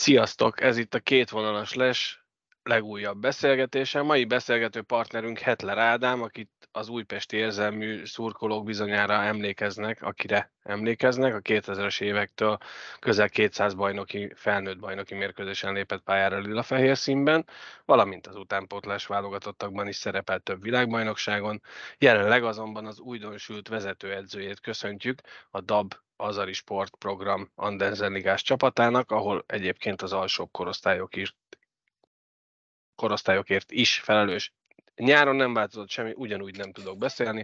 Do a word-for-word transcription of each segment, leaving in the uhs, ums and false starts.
Sziasztok! Ez itt a Kétvonalas Les legújabb beszélgetése. Mai beszélgető partnerünk Hetler Ádám, akit az újpesti érzelmű szurkolók bizonyára emlékeznek, akire emlékeznek. A kétezres évektől közel kétszáz bajnoki, felnőtt bajnoki mérkőzésen lépett pályára lila-fehér színben, valamint az utánpótlás válogatottakban is szerepelt több világbajnokságon. Jelenleg azonban az újdonsült vezetőedzőjét köszöntjük, a dab Azari sportprogram Andersen ligás csapatának, ahol egyébként az alsóbb korosztályokért, korosztályokért is felelős. Nyáron nem változott semmi, ugyanúgy nem tudok beszélni.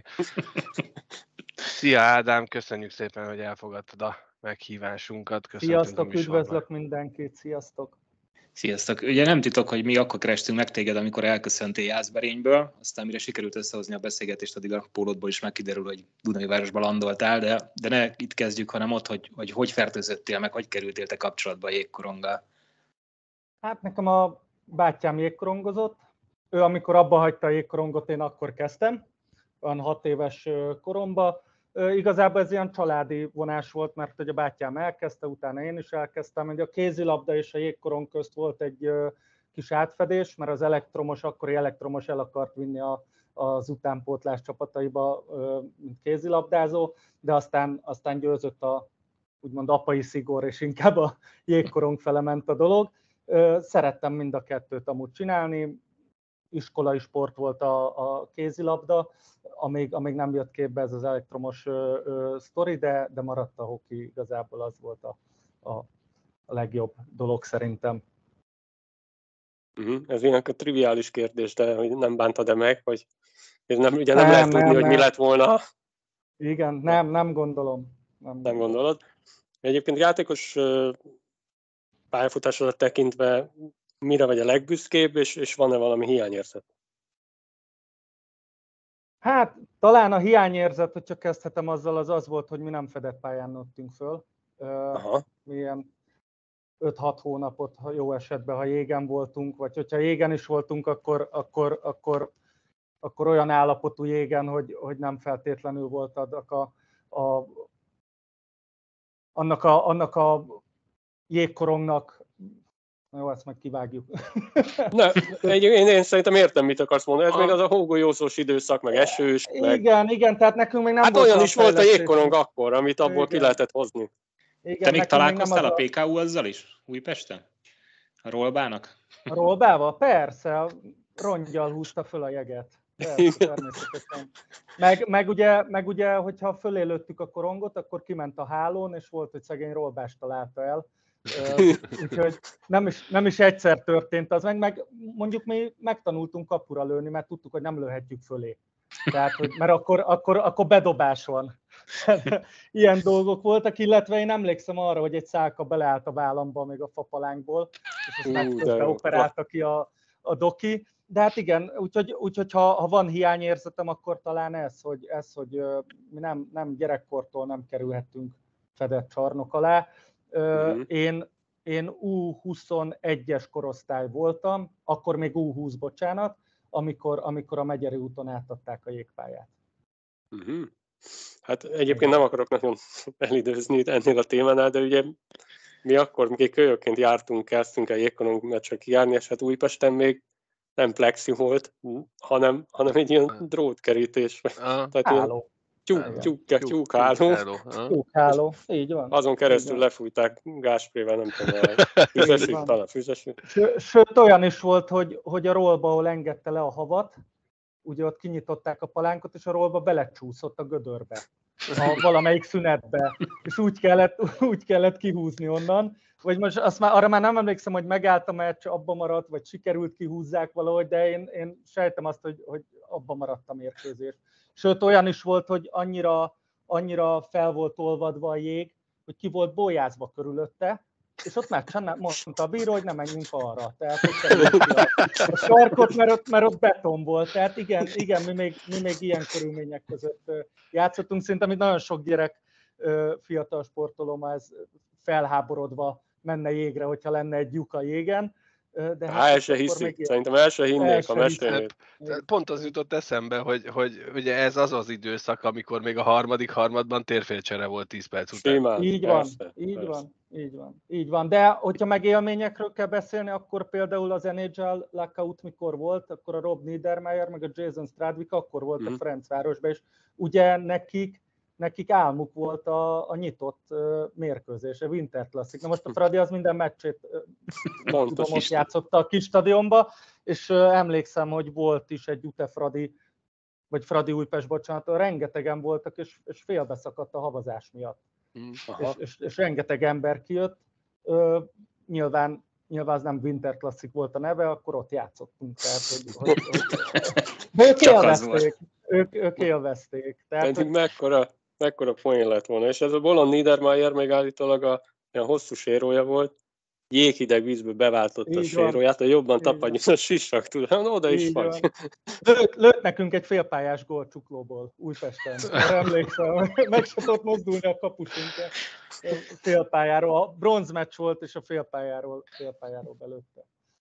Szia Ádám, köszönjük szépen, hogy elfogadtad a meghívásunkat. Köszöntünk Sziasztok, üdvözlök mindenkit, sziasztok! Sziasztok! Ugye nem titok, hogy mi akkor kerestünk meg téged, amikor elköszöntél Jászberényből, aztán mire sikerült összehozni a beszélgetést, addig a pólódból is megkiderül, hogy Dunajvárosba landoltál, de, de ne itt kezdjük, hanem ott, hogy, hogy hogy fertőzöttél meg, hogy kerültél te kapcsolatba a jégkoronggal. Hát nekem a bátyám jégkorongozott. Ő amikor abba hagyta a jégkorongot, én akkor kezdtem, olyan hat éves koromban. Igazából ez ilyen családi vonás volt, mert hogy a bátyám elkezdte, utána én is elkezdtem. Ugye a kézilabda és a jégkorong közt volt egy kis átfedés, mert az elektromos, akkori elektromos el akart vinni a, az utánpótlás csapataiba, mint kézilabdázó, de aztán, aztán győzött a úgymond apai szigor, és inkább a jégkorong fele ment a dolog. Szerettem mind a kettőt amúgy csinálni, iskolai sport volt a, a kézilabda, amíg, amíg nem jött képbe ez az elektromos ö, ö, sztori, de, de maradt a hoki, igazából az volt a, a, a legjobb dolog szerintem. Uh-huh. Ez ilyen a triviális kérdés, de hogy nem bántad-e meg, hogy nem, ugye nem, nem lehet tudni, nem, hogy nem. Mi lett volna. Igen, nem, nem gondolom. Nem, nem gondolod. Egyébként játékos pályafutásodat tekintve mire vagy a legbüszkébb, és, és van-e valami hiányérzet? Hát talán a hiányérzet, hogy csak kezdhetem azzal, az az volt, hogy mi nem fedett pályán nőttünk föl. Aha. Mi ilyen öt-hat hónapot, ha jó esetben, ha jégen voltunk, vagy hogyha jégen is voltunk, akkor, akkor, akkor, akkor olyan állapotú jégen, hogy, hogy nem feltétlenül volt annak a, a, annak a, annak a jégkorongnak. Jó, ezt meg kivágjuk. Ne, én, én szerintem értem, mit akarsz mondani. Ez ah. még az a hógolyózós időszak, meg esős. Meg... Igen, igen, tehát nekünk még nem hát volt olyan is volt a jégkorong akkor, amit abból igen. Ki lehetett hozni. Igen, te még találkoztál még a pé ká u azzal is? Újpesten? A Rolbának? A Rolbával? Persze, a rongyal húzta föl a jeget. Persze, természetesen. Meg, meg, ugye, meg ugye, hogyha fölé lőttük a korongot, akkor kiment a hálón, és volt, hogy szegény Rolbást találta el. Úgyhogy nem is, nem is egyszer történt az meg, meg mondjuk mi megtanultunk kapura lőni, mert tudtuk, hogy nem lőhetjük fölé. Tehát, hogy, mert akkor, akkor, akkor bedobás van. Ilyen dolgok voltak, illetve én emlékszem arra, hogy egy szálka beleállt a vállamba még a fapalánkból, és ezt meg közben operálta ki a, a doki. De hát igen, úgyhogy, úgyhogy ha, ha van hiányérzetem, akkor talán ez, hogy, ez, hogy mi nem, nem gyerekkortól nem kerülhettünk fedett csarnok alá. Uh-huh. Én, én U huszonegyes korosztály voltam, akkor még U húsz, bocsánat, amikor, amikor a Megyeri úton átadták a jégpályát. Uh-huh. Hát egyébként nem akarok nagyon elidőzni ennél a témánál, de ugye mi akkor még kölyökként jártunk, kezdtünk el jégkorong meccsre kijárni, és hát Újpesten még nem plexi volt, hanem, hanem egy ilyen drótkerítés. Tehát ilyen tyúk, tyúk, tyúkháló. Tyúkháló, így van. Azon keresztül lefújták gázsprével, nem tudom, füzesült, talán füzesült. Sőt, olyan is volt, hogy, hogy a rollba, ahol engedte le a havat, ugye ott kinyitották a palánkot, és a rollba belecsúszott a gödörbe, a valamelyik szünetbe, és úgy kellett, úgy kellett kihúzni onnan. Vagy most azt már, arra már nem emlékszem, hogy megállt a meccs, abba maradt, vagy sikerült kihúzzák valahogy, de én, én sejtem azt, hogy, hogy abba maradt a mérkőzés. Sőt, olyan is volt, hogy annyira, annyira fel volt olvadva a jég, hogy ki volt bójázva körülötte, és ott meccsen mondta a bíró, hogy ne menjünk arra. Tehát a, a sarkot, mert ott, mert ott beton volt. Tehát igen, igen mi, még, mi még ilyen körülmények között játszottunk. Szerintem itt nagyon sok gyerek, fiatal sportoló már ez felháborodva menne jégre, hogyha lenne egy lyuk a jégen. De hát el se hiszik, még... szerintem el se hinnék, ha mesélnéd. Pont az jutott eszembe, hogy, hogy ugye ez az az időszak, amikor még a harmadik harmadban térfélcsere volt tíz perc után. Simán, így persze, van, így persze. van, így van, így van. De hogyha meg élményekről kell beszélni, akkor például az en há el lockout mikor volt, akkor a Rob Niedermayer meg a Jason Stradwick akkor volt mm. a Ferencvárosban, és ugye nekik nekik álmuk volt a, a nyitott uh, mérkőzés, a Winter Classic. Na most a Fradi az minden meccsét uh, tudom, ott játszotta a kis stadionba, és uh, emlékszem, hogy volt is egy Ute Fradi, vagy Fradi Újpest, bocsánat, rengetegen voltak, és, és félbeszakadt a havazás miatt. Mm. És, és, és rengeteg ember kijött. Uh, nyilván, nyilván az nem Winter Classic volt a neve, akkor ott játszottunk. Tehát, hogy, hogy, hogy, de ők élvezték. Ők, ők élvezték. Tehát, hogy... mekkora, mekkora poén lett volna. És ez a Bolond Niedermayer még állítólag a ilyen hosszú sérója volt, jéghideg vízből beváltotta a séróját, hogy jobban tapadjon a sisak, tudom, oda is vagy. Lőtt, lőtt nekünk egy félpályás gólt Csuklóból Újpesten. Emlékszem, meg se tudott mozdulni a kapusunk félpályáról. A bronzmeccs volt, és a félpályáról, félpályáról belőtte.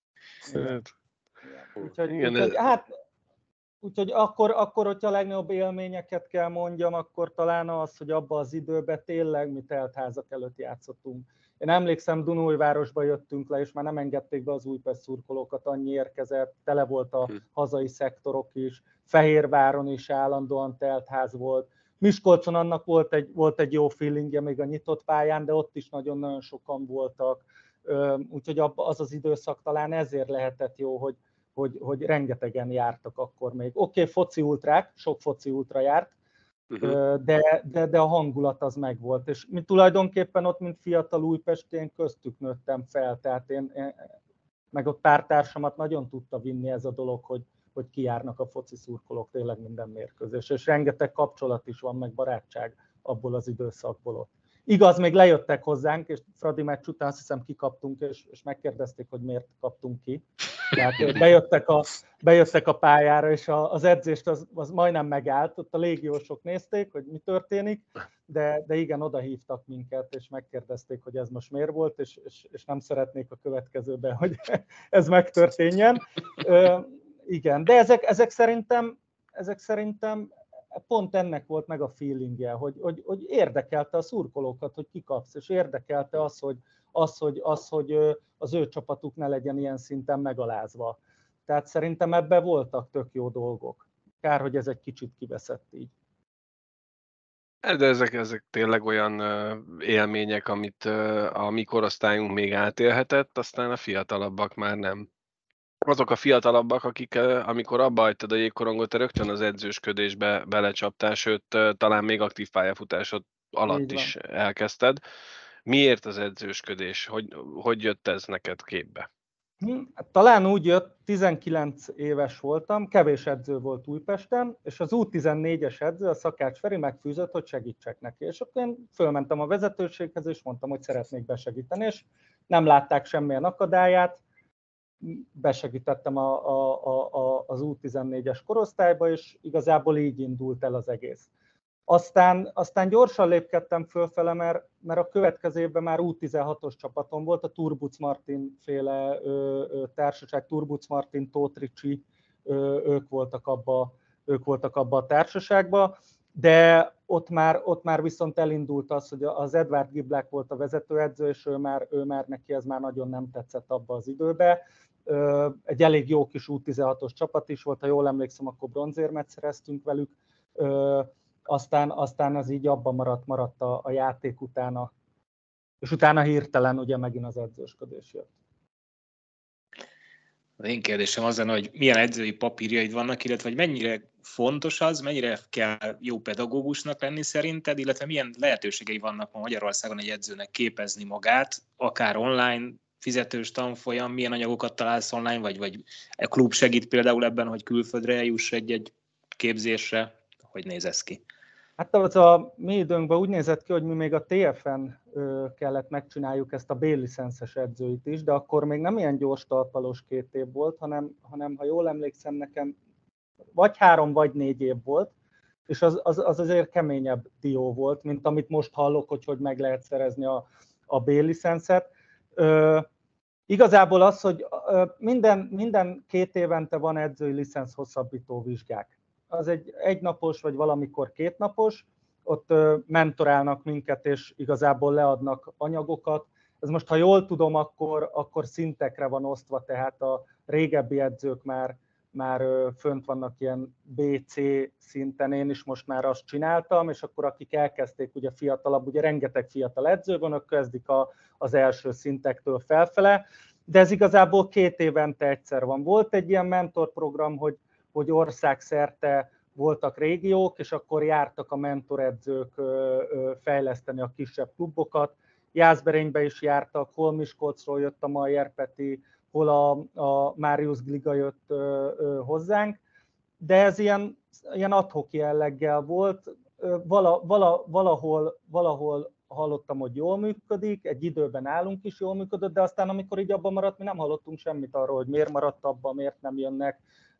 Úgyhogy, úgyhogy, hát, Úgyhogy akkor, akkor, hogyha a legnagyobb élményeket kell mondjam, akkor talán az, hogy abban az időben tényleg mi teltházak előtt játszottunk. Én emlékszem, Dunaújvárosba jöttünk le, és már nem engedték be az Újpest szurkolókat, annyi érkezett, tele volt a hazai szektorok is, Fehérváron is állandóan teltház volt. Miskolcon annak volt egy, volt egy jó feelingje még a nyitott pályán, de ott is nagyon-nagyon sokan voltak. Úgyhogy az az időszak talán ezért lehetett jó, hogy Hogy, hogy rengetegen jártak akkor még. Oké, okay, foci ultrák, sok foci ultra járt, uh-huh. de, de, de a hangulat az megvolt. És mi tulajdonképpen ott, mint fiatal újpestén, köztük nőttem fel, tehát én, én meg ott pártársamat nagyon tudta vinni ez a dolog, hogy, hogy kijárnak a foci szurkolók tényleg minden mérkőzés. És rengeteg kapcsolat is van, meg barátság abból az időszakból ott. Igaz, még lejöttek hozzánk, és Fradi meccs után azt hiszem kikaptunk, és, és megkérdezték, hogy miért kaptunk ki. Tehát bejöttek a, bejöttek a pályára, és a, az edzést az, az majdnem megállt, ott a légiósok nézték, hogy mi történik, de, de igen, oda hívtak minket, és megkérdezték, hogy ez most miért volt, és, és, és nem szeretnék a következőben, hogy ez megtörténjen. Ö, igen, de ezek, ezek, szerintem, ezek szerintem pont ennek volt meg a feelingje, hogy, hogy, hogy érdekelte a szurkolókat, hogy kikapsz, és érdekelte az, hogy, az, hogy, az, hogy az ő csapatuk ne legyen ilyen szinten megalázva. Tehát szerintem ebben voltak tök jó dolgok. Kár, hogy ez egy kicsit kiveszett így. De ezek, ezek tényleg olyan élmények, amit a mi korosztályunk még átélhetett, aztán a fiatalabbak már nem. Azok a fiatalabbak, akik amikor abba hagytad a jégkorongot, te rögtön az edzősködésbe belecsaptál, sőt talán még aktív pályafutásod alatt is elkezdted. Miért az edzősködés? Hogy, hogy jött ez neked képbe? Talán úgy jött, tizenkilenc éves voltam, kevés edző volt Újpesten, és az U tizennégyes edző, a Szakács Feri megfűzött, hogy segítsek neki. És akkor én fölmentem a vezetőséghez, és mondtam, hogy szeretnék besegíteni, és nem látták semmilyen akadályát. Besegítettem a, a, a, az U tizennégyes korosztályba, és igazából így indult el az egész. Aztán, aztán gyorsan lépkedtem fölfele, mert, mert a következő évben már U tizenhatos csapatom volt, a Turbuc Martin féle ö, ö, társaság, Turbuc Martin, Tóth Ricsi, ö, ők voltak abba, ők voltak abba a társaságba, de ott már, ott már viszont elindult az, hogy az Edvard Giblák volt a vezetőedző, és ő már, ő már neki ez már nagyon nem tetszett abba az időbe. Ö, egy elég jó kis U tizenhatos csapat is volt, ha jól emlékszem, akkor bronzérmet szereztünk velük. Ö, Aztán, aztán az így abban maradt, maradt a, a játék utána, és utána hirtelen ugye megint az edzősködés jött. Az én kérdésem az lenne, hogy milyen edzői papírjaid vannak, illetve hogy mennyire fontos az, mennyire kell jó pedagógusnak lenni szerinted, illetve milyen lehetőségei vannak ma Magyarországon egy edzőnek képezni magát, akár online, fizetős tanfolyam, milyen anyagokat találsz online, vagy, vagy a klub segít például ebben, hogy külföldre juss egy-egy képzésre, hogy néz ez ki? Hát az a mi időnkben úgy nézett ki, hogy mi még a té ef en kellett megcsináljuk ezt a B-licenszes edzőit is, de akkor még nem ilyen gyors talpalós két év volt, hanem, hanem ha jól emlékszem, nekem vagy három, vagy négy év volt, és az, az, az azért keményebb dió volt, mint amit most hallok, hogy hogy meg lehet szerezni a, a B-licenszet. igazából az, hogy minden, minden két évente van edzői licensz hosszabbító vizsgák. Az egy egynapos, vagy valamikor kétnapos, ott mentorálnak minket, és igazából leadnak anyagokat. Ez most, ha jól tudom, akkor, akkor szintekre van osztva, tehát a régebbi edzők már, már fönt vannak ilyen bé cé szinten, én is most már azt csináltam, és akkor akik elkezdték, ugye fiatalabb, ugye rengeteg fiatal edző van, ők kezdik a, az első szintektől felfele, de ez igazából két évente egyszer van. Volt egy ilyen mentorprogram, hogy, hogy országszerte voltak régiók, és akkor jártak a mentoredzők fejleszteni a kisebb klubokat. Jászberénybe is jártak, hol Miskolcról jött a Mayer Peti, hol a, a Marius Gliga jött hozzánk, de ez ilyen, ilyen ad-hoc jelleggel volt. Vala, vala, valahol, valahol hallottam, hogy jól működik, egy időben állunk is jól működött, de aztán amikor így abban maradt, mi nem hallottunk semmit arról, hogy miért maradt abban, miért nem jönnek,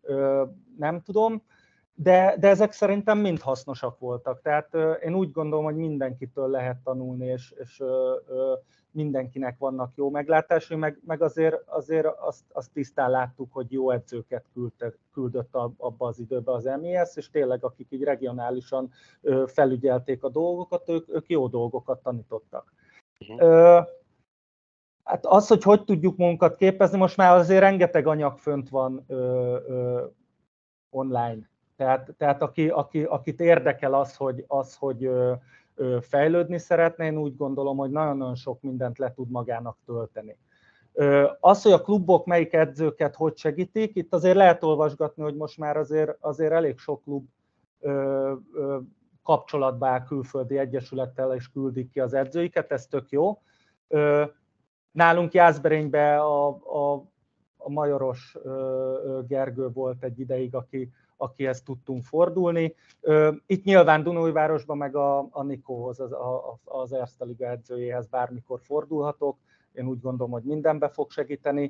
nem tudom. De, de ezek szerintem mind hasznosak voltak. Tehát én úgy gondolom, hogy mindenkitől lehet tanulni, és, és mindenkinek vannak jó meglátásai, meg, meg azért, azért azt, azt tisztán láttuk, hogy jó edzőket küldtek, küldött abba az időbe az em i es, és tényleg akik így regionálisan felügyelték a dolgokat, ők, ők jó dolgokat tanítottak. Uh-huh. Hát az, hogy hogy tudjuk magunkat képezni, most már azért rengeteg anyag fönt van ö, ö, online. Tehát, tehát aki, aki, akit érdekel az, hogy, az, hogy ö, ö, fejlődni szeretne, én úgy gondolom, hogy nagyon-nagyon sok mindent le tud magának tölteni. Ö, az, hogy a klubok melyik edzőket hogy segítik, itt azért lehet olvasgatni, hogy most már azért, azért elég sok klub ö, ö, kapcsolatba áll külföldi egyesülettel, és küldik ki az edzőiket, ez tök jó. Ö, nálunk Jászberényben a, a, a Majoros ö, Gergő volt egy ideig, aki akihez tudtunk fordulni. Itt nyilván Dunaújvárosban meg a, a Nikóhoz, az, a, az Erste Liga edzőjéhez bármikor fordulhatok. Én úgy gondolom, hogy mindenbe fog segíteni.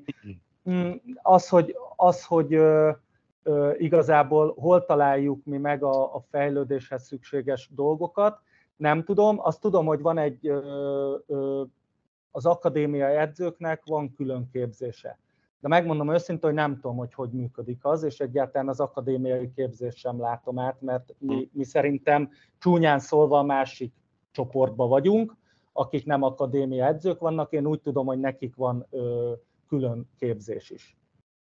Az, hogy, az, hogy ö, ö, igazából hol találjuk mi meg a, a fejlődéshez szükséges dolgokat, nem tudom. Azt tudom, hogy van egy, ö, ö, az akadémiai edzőknek van külön képzése. De megmondom őszintén, hogy nem tudom, hogy hogy működik az, és egyáltalán az akadémiai képzést sem látom át, mert mi, mi szerintem csúnyán szólva a másik csoportban vagyunk, akik nem akadémiai edzők vannak. Én úgy tudom, hogy nekik van ö, külön képzés is.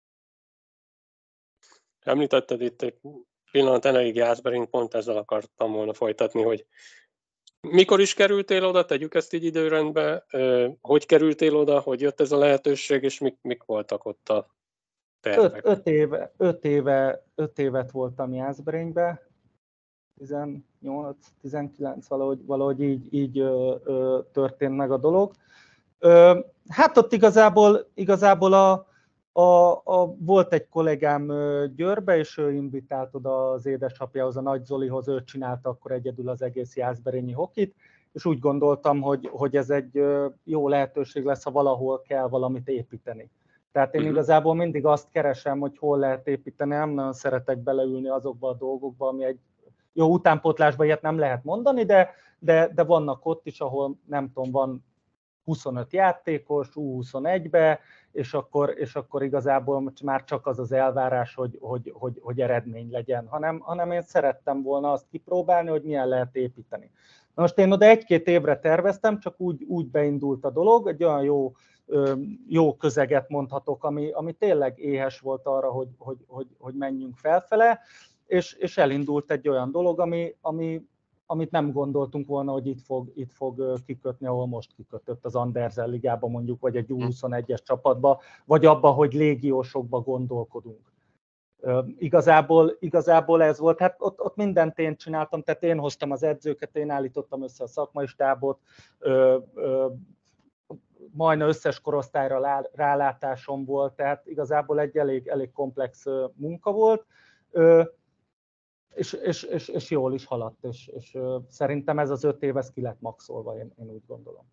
Említetted itt egy pillanat elejéig Jászberény, pont ezzel akartam volna folytatni, hogy mikor is kerültél oda, tegyük ezt így időrendbe, hogy kerültél oda, hogy jött ez a lehetőség, és mik, mik voltak ott a tervek? Öt, öt, éve, öt, éve, öt évet voltam Jászberényben, tizennyolc tizenkilenc, valahogy, valahogy így, így ö, ö, történt meg a dolog. Ö, hát ott igazából, igazából a, a, a, volt egy kollégám Győrbe, és ő invitált oda az édesapjához, a Nagy Zolihoz, ő csinálta akkor egyedül az egész jászberényi hokit, és úgy gondoltam, hogy, hogy ez egy jó lehetőség lesz, ha valahol kell valamit építeni. Tehát én igazából mindig azt keresem, hogy hol lehet építeni, nem nagyon szeretek beleülni azokba a dolgokba, ami egy jó utánpótlásban ilyet nem lehet mondani, de, de, de vannak ott is, ahol nem tudom, van huszonöt játékos, U huszonegybe, és akkor, és akkor igazából már csak az az elvárás, hogy, hogy, hogy, hogy eredmény legyen, hanem, hanem én szerettem volna azt kipróbálni, hogy milyen lehet építeni. Na most én oda egy-két évre terveztem, csak úgy, úgy beindult a dolog, egy olyan jó, jó közeget mondhatok, ami, ami tényleg éhes volt arra, hogy, hogy, hogy, hogy menjünk felfele, és, és elindult egy olyan dolog, ami, ami, amit nem gondoltunk volna, hogy itt fog, itt fog kikötni, ahol most kikötött az Andersen Ligába mondjuk, vagy egy U huszonegyes csapatba, vagy abba, hogy légiósokba gondolkodunk. Igazából, igazából ez volt, hát ott, ott mindent én csináltam, tehát én hoztam az edzőket, én állítottam össze a szakmai stábot, ö, ö, majdnem összes korosztályra rálátásom volt, tehát igazából egy elég, elég komplex munka volt, ö, és, és, és, és jól is haladt, és, és szerintem ez az öt év, ez ki lett maxolva, én, én úgy gondolom.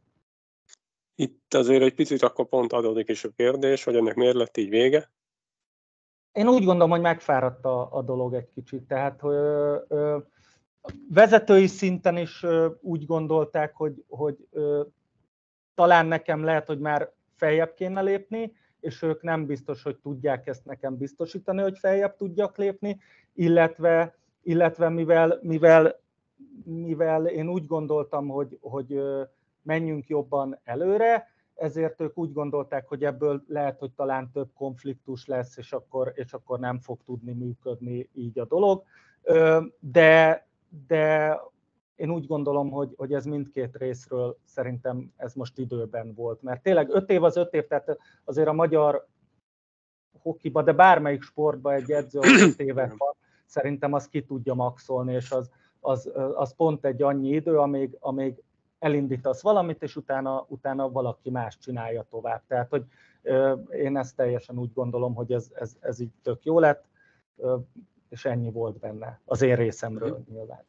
Itt azért egy picit akkor pont adódik is a kérdés, hogy ennek miért lett így vége? Én úgy gondolom, hogy megfáradt a, a dolog egy kicsit, tehát ö, ö, vezetői szinten is ö, úgy gondolták, hogy, hogy ö, talán nekem lehet, hogy már feljebb kéne lépni, és ők nem biztos, hogy tudják ezt nekem biztosítani, hogy feljebb tudjak lépni, illetve, illetve mivel, mivel, mivel én úgy gondoltam, hogy, hogy menjünk jobban előre, ezért ők úgy gondolták, hogy ebből lehet, hogy talán több konfliktus lesz, és akkor, és akkor nem fog tudni működni így a dolog. De, de én úgy gondolom, hogy, hogy ez mindkét részről szerintem ez most időben volt. Mert tényleg öt év az öt év, tehát azért a magyar hokiba, de bármelyik sportban egy edző öt évet van, szerintem az ki tudja maxolni, és az, az, az pont egy annyi idő, amíg, amíg elindítasz valamit, és utána, utána valaki más csinálja tovább. Tehát, hogy én ezt teljesen úgy gondolom, hogy ez, ez, ez így tök jó lett, és ennyi volt benne az én részemről nyilván.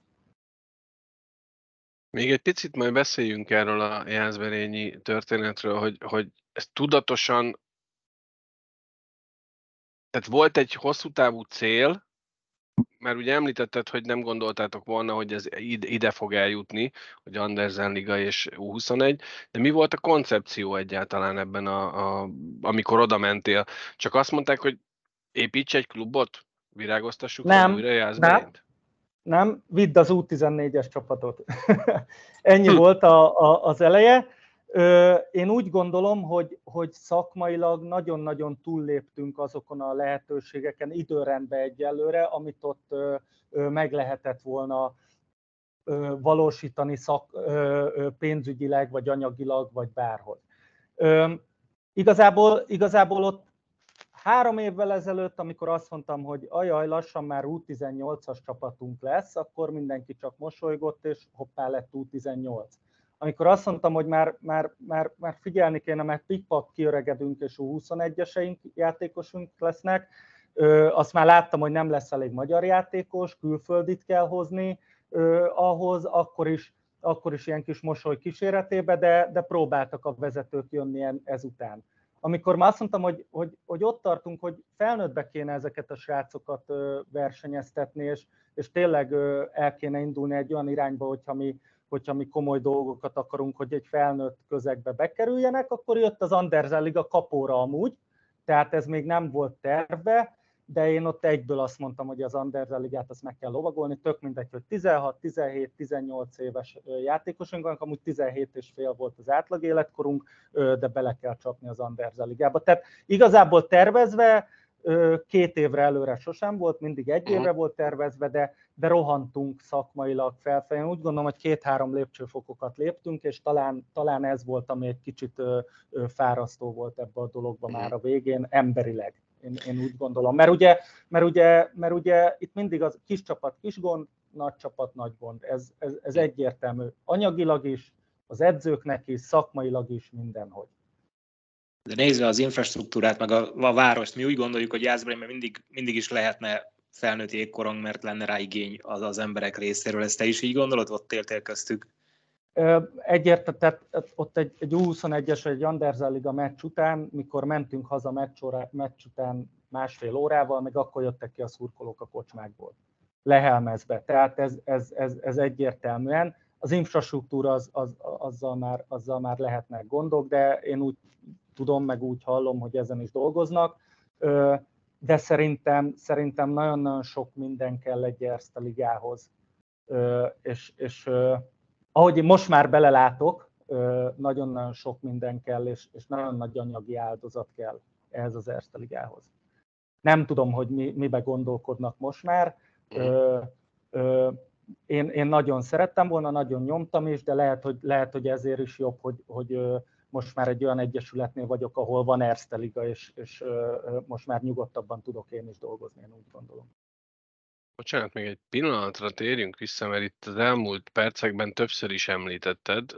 Még egy picit majd beszéljünk erről a jászberényi történetről, hogy, hogy ez tudatosan, tehát volt egy hosszú távú cél, mert ugye említetted, hogy nem gondoltátok volna, hogy ez ide fog eljutni, hogy Andersen Liga és U huszonegy, de mi volt a koncepció egyáltalán ebben, a, a, amikor oda mentél? Csak azt mondták, hogy építs egy klubot, virágoztassuk nem, újra Jászberényt? Nem, nem, vidd az U tizennégyes csapatot. Ennyi hm. volt a, a, az eleje. Én úgy gondolom, hogy, hogy szakmailag nagyon-nagyon túlléptünk azokon a lehetőségeken időrendben egyelőre, amit ott meg lehetett volna valósítani szak, pénzügyileg, vagy anyagilag, vagy bárhogy. Igazából, igazából ott három évvel ezelőtt, amikor azt mondtam, hogy ajaj, lassan már U tizennyolcas csapatunk lesz, akkor mindenki csak mosolygott, és hoppá lett U tizennyolc. Amikor azt mondtam, hogy már, már, már, már figyelni kéne, mert pikpak kiöregedünk, és U huszonegyeseink játékosunk lesznek, azt már láttam, hogy nem lesz elég magyar játékos, külföldit kell hozni ahhoz, akkor is, akkor is ilyen kis mosoly kíséretébe, de, de próbáltak a vezetők jönni ezután. Amikor már azt mondtam, hogy, hogy, hogy ott tartunk, hogy felnőttbe kéne ezeket a srácokat versenyeztetni, és, és tényleg el kéne indulni egy olyan irányba, hogyha mi, hogyha mi komoly dolgokat akarunk, hogy egy felnőtt közegbe bekerüljenek, akkor jött az Andersen Liga kapóra amúgy, tehát ez még nem volt terve, de én ott egyből azt mondtam, hogy az Andersen Ligát azt meg kell lovagolni, tök mindegy, hogy tizenhat, tizenhét, tizennyolc éves játékosunk vannak, amúgy tizenhét és fél volt az átlag életkorunk, de bele kell csapni az Andersen Ligába. Tehát igazából tervezve két évre előre sosem volt, mindig egy évre volt tervezve, de, de rohantunk szakmailag felfelé. Úgy gondolom, hogy két-három lépcsőfokokat léptünk, és talán, talán ez volt, ami egy kicsit fárasztó volt ebbe a dologba már a végén, emberileg. Én, én úgy gondolom, mert ugye, mert, ugye, mert ugye itt mindig az kis csapat kis gond, nagy csapat nagy gond, ez, ez, ez egyértelmű. Anyagilag is, az edzőknek is, szakmailag is, mindenhogy. De nézve az infrastruktúrát, meg a, a várost, mi úgy gondoljuk, hogy Jászberényben mindig, mindig is lehetne felnőtt jégkorong, mert lenne rá igény az, az emberek részéről. Ezt te is így gondolod? Ott éltél köztük? Egyértelmű, tehát ott egy, egy U huszonegyes vagy egy Andersen Liga meccs után, mikor mentünk haza meccs, órá, meccs után másfél órával, meg akkor jöttek ki a szurkolók a kocsmákból, lehelmezve. Tehát ez, ez, ez, ez egyértelműen. Az infrastruktúra az, az, azzal, már, azzal már lehetnek gondok, de én úgy tudom, meg úgy hallom, hogy ezen is dolgoznak. De szerintem, szerintem nagyon-nagyon sok minden kell egy Erste Ligához. És, és ahogy én most már belelátok, nagyon-nagyon sok minden kell, és, és nagyon nagy anyagi áldozat kell ehhez az Erste Ligához. Nem tudom, hogy mi, mibe gondolkodnak most már. Ö, ö, én, én nagyon szerettem volna, nagyon nyomtam is, de lehet, hogy, lehet, hogy ezért is jobb, hogy, hogy most már egy olyan egyesületnél vagyok, ahol van Erste Liga, és, és most már nyugodtabban tudok én is dolgozni, én úgy gondolom. Bocsánat, még egy pillanatra térjünk vissza, mert itt az elmúlt percekben többször is említetted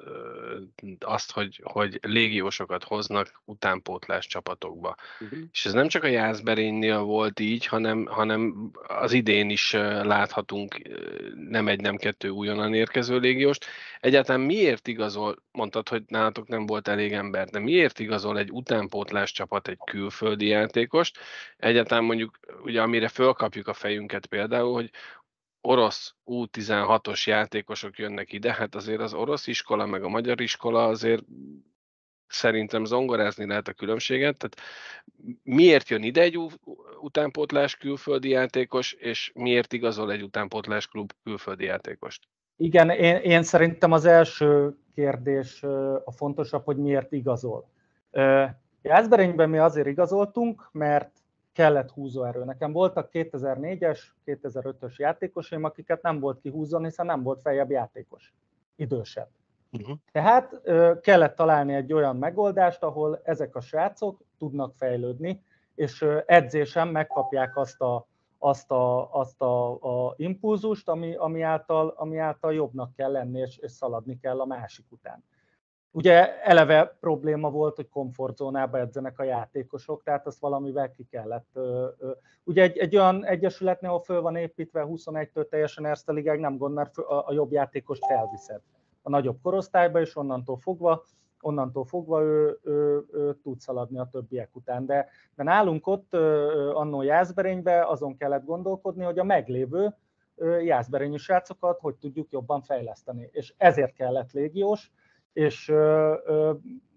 azt, hogy, hogy légiósokat hoznak utánpótlás csapatokba. Uh-huh. És ez nem csak a Jászberénynél volt így, hanem, hanem az idén is láthatunk nem egy, nem kettő újonnan érkező légióst. Egyáltalán miért igazol, mondtad, hogy nálatok nem volt elég ember, de miért igazol egy utánpótlás csapat egy külföldi játékost? Egyáltalán mondjuk, ugye amire fölkapjuk a fejünket például, hogy orosz U tizenhatos játékosok jönnek ide, hát azért az orosz iskola, meg a magyar iskola azért szerintem zongorázni lehet a különbséget. Tehát miért jön ide egy utánpótlás külföldi játékos, és miért igazol egy utánpótlás klub külföldi játékost? Igen, én, én szerintem az első kérdés a fontosabb, hogy miért igazol. Jászberényben mi azért igazoltunk, mert kellett húzóerő. Nekem voltak kétezer-négyes, kétezer-ötös játékosaim, akiket nem volt kihúzani, hiszen nem volt feljebb játékos, idősebb. Uh-huh. Tehát kellett találni egy olyan megoldást, ahol ezek a srácok tudnak fejlődni, és edzésen megkapják azt a, azt a, azt a, a impulzust, ami, ami, által, ami által jobbnak kell lenni, és, és szaladni kell a másik után. Ugye eleve probléma volt, hogy komfortzónába edzenek a játékosok, tehát azt valamivel ki kellett. Ugye egy, egy olyan egyesületnél, ahol föl van építve huszonegytől teljesen Erste Ligáig, nem gond, mert a, a jobb játékost felviszed a nagyobb korosztályba, és onnantól fogva, onnantól fogva ő, ő, ő tud szaladni a többiek után. De, de nálunk ott annó Jászberényben azon kellett gondolkodni, hogy a meglévő jászberényi srácokat hogy tudjuk jobban fejleszteni. És ezért kellett légiós, és ö, ö,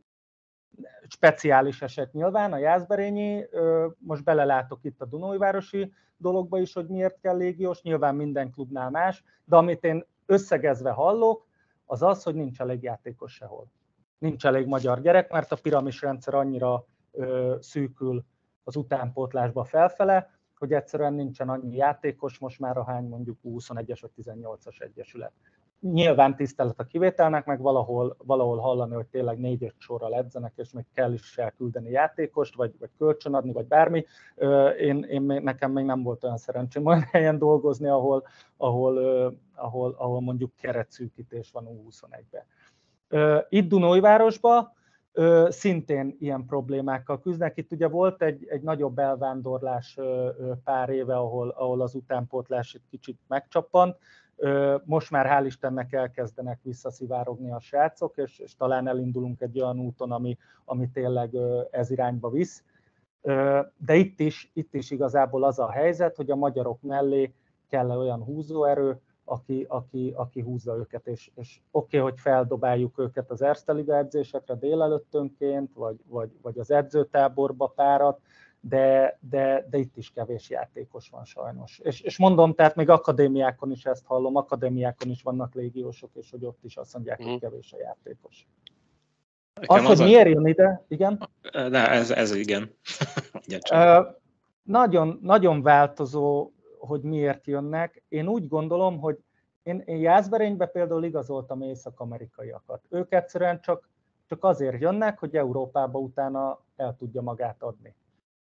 speciális eset nyilván a jászberényi, ö, most belelátok itt a Dunaújvárosi dologba is, hogy miért kell légiós, nyilván minden klubnál más, de amit én összegezve hallok, az az, hogy nincs elég játékos sehol. Nincs elég magyar gyerek, mert a piramisrendszer annyira ö, szűkül az utánpótlásba felfele, hogy egyszerűen nincsen annyi játékos, most már ahány mondjuk huszonegyes vagy tizennyolcas egyesület. Nyilván tisztelet a kivételnek, meg valahol, valahol hallani, hogy tényleg négy-öt sorral edzenek, és még kell is elküldeni játékost, vagy, vagy kölcsönadni, vagy bármi. Én, én, nekem még nem volt olyan szerencsém olyan helyen dolgozni, ahol, ahol, ahol, ahol mondjuk keretszűkítés van U huszonegyben. Itt Dunaújvárosban szintén ilyen problémákkal küzdnek. Itt ugye volt egy, egy nagyobb elvándorlás pár éve, ahol, ahol az utánpótlás egy kicsit megcsappant. Most már hál' Istennek elkezdenek visszaszivárogni a srácok, és, és talán elindulunk egy olyan úton, ami, ami tényleg ez irányba visz. De itt is, itt is igazából az a helyzet, hogy a magyarok mellé kell olyan húzóerő, aki, aki, aki húzza őket, és, és oké, okay, hogy feldobáljuk őket az Erste Liga edzésekre délelőttönként, vagy, vagy, vagy az edzőtáborba párat, De, de, de itt is kevés játékos van sajnos. És, és mondom, tehát még akadémiákon is ezt hallom, akadémiákon is vannak légiósok, és hogy ott is azt mondják, mm. hogy kevés a játékos. Az, az, hogy miért jön ide, igen? De ez, ez igen. uh, nagyon, nagyon változó, hogy miért jönnek. Én úgy gondolom, hogy én, én Jászberénybe például igazoltam észak-amerikaiakat. Ők egyszerűen csak, csak azért jönnek, hogy Európába utána el tudja magát adni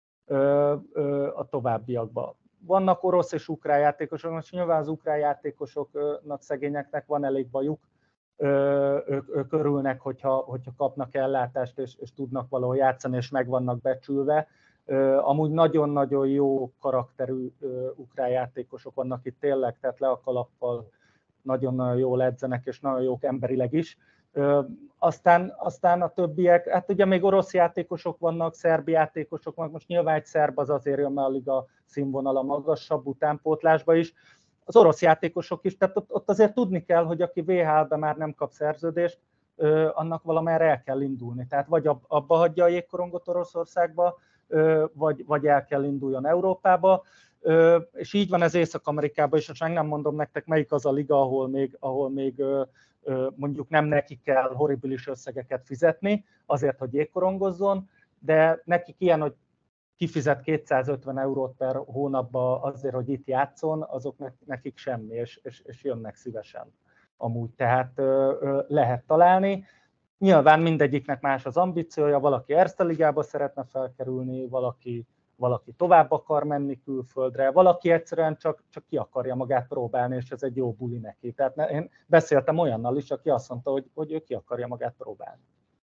a továbbiakban. Vannak orosz és ukrán játékosok, most nyilván az ukrán játékosoknak, szegényeknek van elég bajuk, ők, ők örülnek, hogyha, hogyha kapnak ellátást, és, és tudnak valahol játszani, és meg vannak becsülve. Amúgy nagyon-nagyon jó karakterű ukrán játékosok vannak itt tényleg, tehát le a kalappal nagyon-nagyon jól edzenek, és nagyon jók emberileg is. Aztán, aztán a többiek, hát ugye még orosz játékosok vannak, szerb játékosok vannak, most nyilván egy szerb az azért jön, mert a liga színvonala magasabb utánpótlásba is. Az orosz játékosok is, tehát ott, ott azért tudni kell, hogy aki vé há el-ben már nem kap szerződést, annak valamerre el kell indulni. Tehát vagy abba hagyja a jégkorongot Oroszországba, vagy, vagy el kell induljon Európába. És így van ez Észak-Amerikában is, és meg nem mondom nektek, melyik az a liga, ahol még, ahol még mondjuk nem neki kell horribilis összegeket fizetni, azért, hogy jégkorongozzon, de nekik ilyen, hogy kifizet kétszázötven eurót per hónapba azért, hogy itt játszon, azok nekik semmi, és, és, és jönnek szívesen amúgy. Tehát lehet találni. Nyilván mindegyiknek más az ambíciója, valaki Erste Ligába szeretne felkerülni, valaki, valaki tovább akar menni külföldre, valaki egyszerűen csak, csak ki akarja magát próbálni, és ez egy jó buli neki. Tehát én beszéltem olyannal is, aki azt mondta, hogy, hogy ő ki akarja magát próbálni.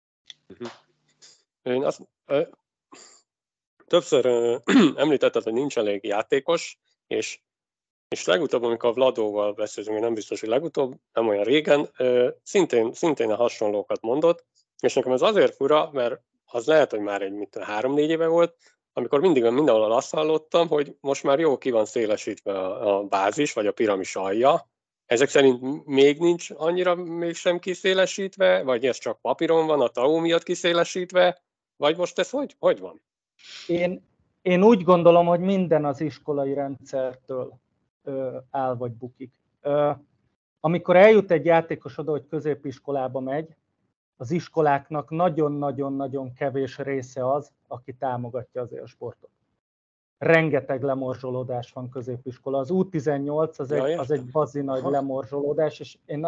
Én azt, ö, többször ö, említetted, hogy nincs elég játékos, és, és legutóbb, amikor a Vladóval beszéltünk, nem biztos, hogy legutóbb, nem olyan régen, ö, szintén, szintén a hasonlókat mondott, és nekem ez azért fura, mert az lehet, hogy már egy mit, három-négy éve volt, amikor mindig mindenhol azt hallottam, hogy most már jó ki van szélesítve a, a bázis, vagy a piramis alja, ezek szerint még nincs annyira mégsem kiszélesítve, vagy ez csak papíron van, a té á u miatt kiszélesítve, vagy most ez hogy, hogy van? Én, én úgy gondolom, hogy minden az iskolai rendszertől ö, áll vagy bukik. Ö, amikor eljut egy játékos oda, hogy középiskolába megy, az iskoláknak nagyon-nagyon-nagyon kevés része az, aki támogatja az élsportot. Rengeteg lemorzsolódás van középiskola. Az U tizennyolc az egy, az egy bazi nagy lemorzsolódás, és én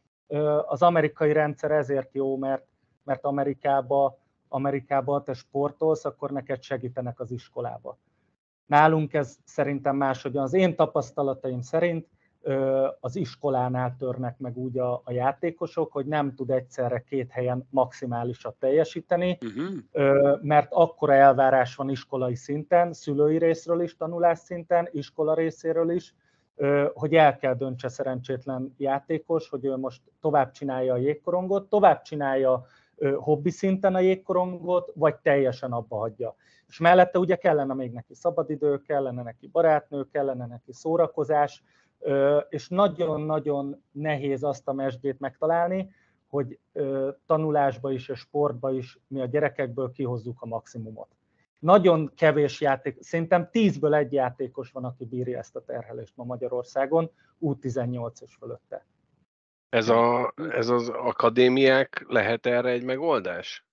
az amerikai rendszer ezért jó, mert, mert Amerikába, Amerikába te sportolsz, akkor neked segítenek az iskolába. Nálunk ez szerintem máshogy. Az én tapasztalataim szerint az iskolánál törnek meg úgy a, a játékosok, hogy nem tud egyszerre két helyen maximálisat teljesíteni, uh-huh. mert akkora elvárás van iskolai szinten, szülői részről is, tanulás szinten, iskola részéről is, hogy el kell döntse szerencsétlen játékos, hogy ő most tovább csinálja a jégkorongot, tovább csinálja hobbi szinten a jégkorongot, vagy teljesen abba hagyja. És mellette ugye kellene még neki szabadidő, kellene neki barátnő, kellene neki szórakozás, és nagyon-nagyon nehéz azt a mesdjét megtalálni, hogy tanulásba is és sportba is mi a gyerekekből kihozzuk a maximumot. Nagyon kevés játék, szerintem tízből egy játékos van, aki bírja ezt a terhelést ma Magyarországon, U tizennyolc és fölötte. Ez, a, ez az akadémiák lehet erre egy megoldás?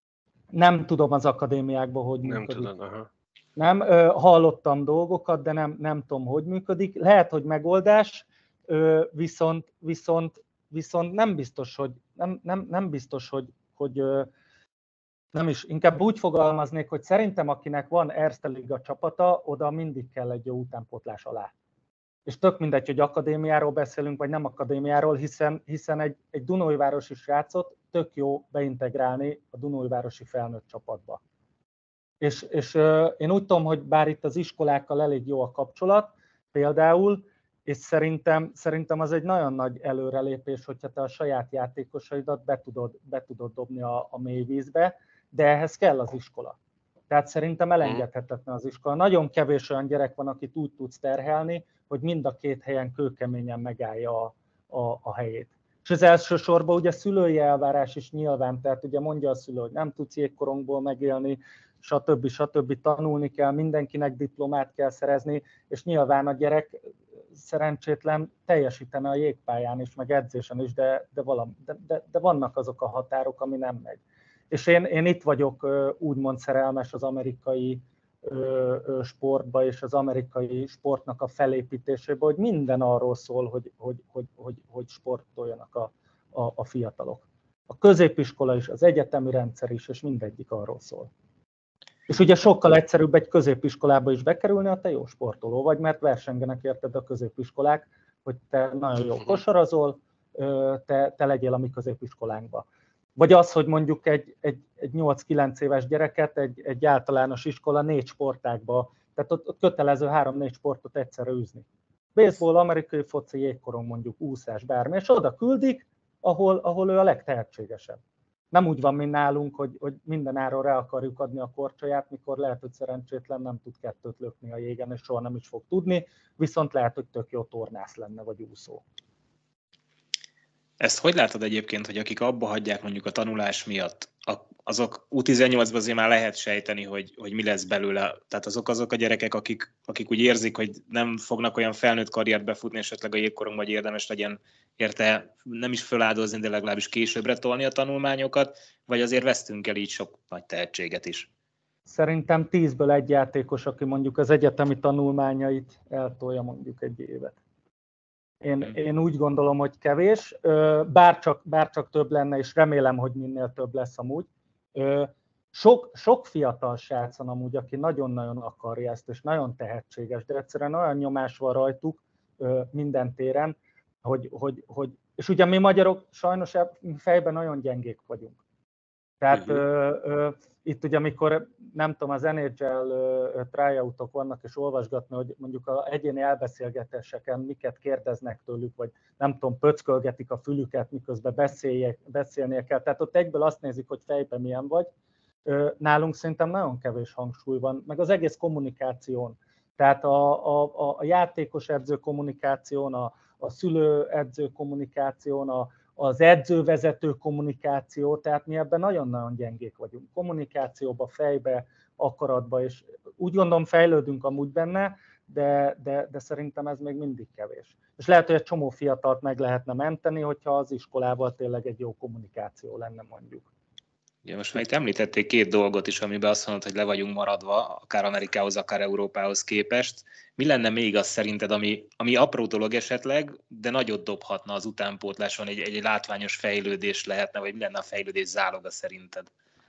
Nem tudom az akadémiákban, hogy nem működik. Tudod, aha. Nem, hallottam dolgokat, de nem, nem tudom, hogy működik. Lehet, hogy megoldás, viszont, viszont, viszont nem biztos, hogy, nem, nem, nem biztos, hogy, hogy nem is, inkább úgy fogalmaznék, hogy szerintem akinek van Erste Liga csapata, oda mindig kell egy jó utánpótlás alá. És tök mindegy, hogy akadémiáról beszélünk, vagy nem akadémiáról, hiszen, hiszen egy, egy Dunaújvárosi srácot tök jó beintegrálni a Dunaújvárosi felnőtt csapatba. És, és én úgy tudom, hogy bár itt az iskolákkal elég jó a kapcsolat, például, és szerintem, szerintem az egy nagyon nagy előrelépés, hogyha te a saját játékosaidat be tudod, be tudod dobni a, a mély vízbe, de ehhez kell az iskola. Tehát szerintem elengedhetetlen az iskola. Nagyon kevés olyan gyerek van, akit úgy tudsz terhelni, hogy mind a két helyen kőkeményen megállja a, a, a helyét. És az elsősorban ugye szülői elvárás is nyilván, tehát ugye mondja a szülő, hogy nem tudsz jégkorongból megélni, stb. stb. Tanulni kell, mindenkinek diplomát kell szerezni, és nyilván a gyerek szerencsétlen teljesítene a jégpályán is, meg edzésen is, de, de, valami, de, de, de vannak azok a határok, ami nem megy. És én, én itt vagyok úgymond szerelmes az amerikai sportba és az amerikai sportnak a felépítésébe, hogy minden arról szól, hogy, hogy, hogy, hogy, hogy sportoljanak a, a, a fiatalok. A középiskola is, az egyetemi rendszer is, és mindegyik arról szól. És ugye sokkal egyszerűbb egy középiskolába is bekerülni, ha te jó sportoló vagy, mert versengenek érted a középiskolák, hogy te nagyon jó kosarazol, te, te legyél a mi középiskolánkba. Vagy az, hogy mondjuk egy, egy, egy nyolc-kilenc éves gyereket egy, egy általános iskola négy sportágba, tehát ott, ott kötelező három-négy sportot egyszerre űzni. Baseball, amerikai foci, jégkorong, mondjuk úszás, bármi, és oda küldik, ahol, ahol ő a legtehetségesebb. Nem úgy van, mint nálunk, hogy, hogy minden áron rá akarjuk adni a korcsolyát, mikor lehet, hogy szerencsétlen nem tud kettőt lökni a jégen, és soha nem is fog tudni, viszont lehet, hogy tök jó tornász lenne, vagy úszó. Ezt hogy látod egyébként, hogy akik abba hagyják mondjuk a tanulás miatt, azok U tizennyolcban azért már lehet sejteni, hogy, hogy mi lesz belőle. Tehát azok azok a gyerekek, akik, akik úgy érzik, hogy nem fognak olyan felnőtt karriert befutni, esetleg a jégkorong, vagy érdemes legyen érte nem is föláldozni, de legalábbis későbbre tolni a tanulmányokat, vagy azért vesztünk el így sok nagy tehetséget is? Szerintem tízből egy játékos, aki mondjuk az egyetemi tanulmányait eltolja mondjuk egy évet. Én, én úgy gondolom, hogy kevés, bárcsak, bárcsak több lenne, és remélem, hogy minél több lesz amúgy. Sok, sok fiatal srác van amúgy, aki nagyon-nagyon akarja ezt, és nagyon tehetséges, de egyszerűen olyan nyomás van rajtuk minden téren, hogy, hogy, hogy és ugye mi magyarok sajnos fejben nagyon gyengék vagyunk. Tehát uh-huh. ö, ö, itt ugye, amikor nem tudom, az en há el tryoutok vannak, és olvasgatni, hogy mondjuk az egyéni elbeszélgetéseken miket kérdeznek tőlük, vagy nem tudom, pöckölgetik a fülüket, miközben beszéljek, beszélnie kell. Tehát ott egyből azt nézik, hogy fejben milyen vagy. Nálunk szerintem nagyon kevés hangsúly van, meg az egész kommunikáción. Tehát a, a, a játékos edző kommunikáción, a, a szülő edző kommunikáción, a, az edzővezető kommunikáció, tehát mi ebben nagyon-nagyon gyengék vagyunk. Kommunikációba, fejbe, akaratba, és úgy gondolom fejlődünk amúgy benne, de, de, de szerintem ez még mindig kevés. És lehet, hogy egy csomó fiatalt meg lehetne menteni, hogyha az iskolával tényleg egy jó kommunikáció lenne, mondjuk. Ja, most már itt említették két dolgot is, amiben azt mondod, hogy le vagyunk maradva, akár Amerikához, akár Európához képest. Mi lenne még az szerinted, ami, ami apró dolog esetleg, de nagyot dobhatna az utánpótláson, egy, egy látványos fejlődés lehetne, vagy mi lenne a fejlődés záloga szerinted?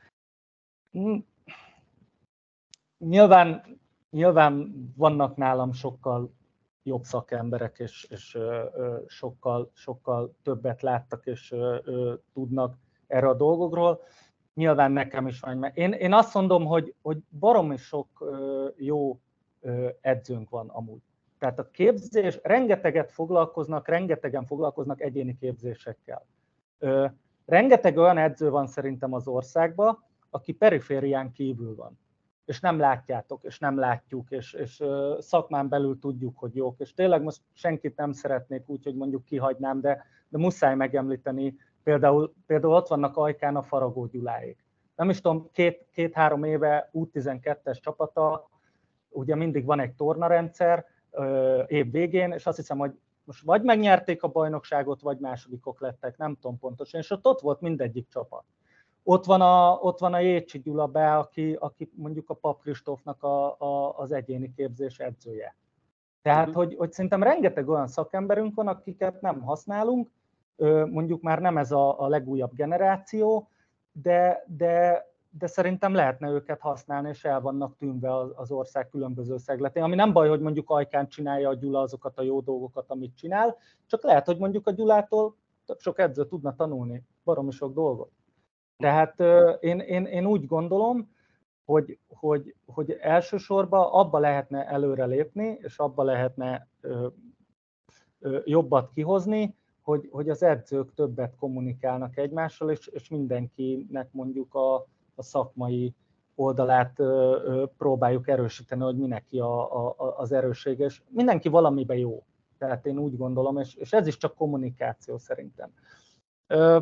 Nyilván, nyilván vannak nálam sokkal jobb szakemberek, és, és ö, ö, sokkal, sokkal többet láttak, és ö, ö, tudnak erre a dolgokról. Nyilván nekem is van. Én, én azt mondom, hogy, hogy baromi sok ö, jó ö, edzőnk van amúgy. Tehát a képzés, rengeteget foglalkoznak, rengetegen foglalkoznak egyéni képzésekkel. Ö, rengeteg olyan edző van szerintem az országban, aki periférián kívül van. És nem látjátok, és nem látjuk, és, és szakmán belül tudjuk, hogy jók. És tényleg most senkit nem szeretnék úgy, hogy mondjuk kihagynám, de, de muszáj megemlíteni, például, például ott vannak Ajkán a Faragó Gyuláék. Nem is tudom, két, két-három éve U tizenkettes csapata, ugye mindig van egy tornarendszer év végén, és azt hiszem, hogy most vagy megnyerték a bajnokságot, vagy másodikok lettek, nem tudom pontosan, és ott, ott volt mindegyik csapat. Ott van a, ott van a Jécsi Gyula be, aki, aki mondjuk a Pap Kristófnak a, a, az egyéni képzés edzője. Tehát, uh-huh. hogy, hogy szerintem rengeteg olyan szakemberünk van, akiket nem használunk, mondjuk már nem ez a, a legújabb generáció, de, de, de szerintem lehetne őket használni, és el vannak tűnve az, az ország különböző szegletén. Ami nem baj, hogy mondjuk Ajkán csinálja a Gyula azokat a jó dolgokat, amit csinál, csak lehet, hogy mondjuk a Gyulától több sok edző tudna tanulni baromi sok dolgot. Tehát én, én, én úgy gondolom, hogy, hogy, hogy elsősorban abba lehetne előrelépni, és abba lehetne ö, ö, jobbat kihozni, hogy, hogy az edzők többet kommunikálnak egymással, és, és mindenkinek mondjuk a, a szakmai oldalát ö, ö, próbáljuk erősíteni, hogy mindenki a, a, az erőssége, és mindenki valamiben jó. Tehát én úgy gondolom, és, és ez is csak kommunikáció szerintem. Ö,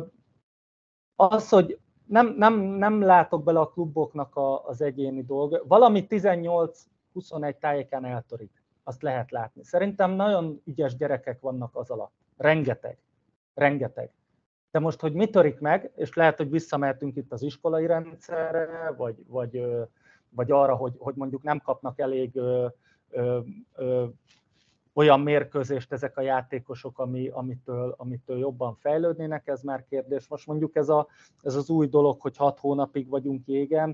az, hogy Nem, nem, nem látok bele a kluboknak a, az egyéni dolga. Valami tizennyolc-huszonegy tájékán eltörik. Azt lehet látni. Szerintem nagyon ügyes gyerekek vannak az alatt. Rengeteg. Rengeteg. De most, hogy mi törik meg, és lehet, hogy visszamehetünk itt az iskolai rendszerre, vagy, vagy, vagy arra, hogy, hogy mondjuk nem kapnak elég ö, ö, ö, olyan mérkőzést ezek a játékosok, ami, amitől, amitől jobban fejlődnének, ez már kérdés. Most mondjuk ez, a, ez az új dolog, hogy hat hónapig vagyunk jégen,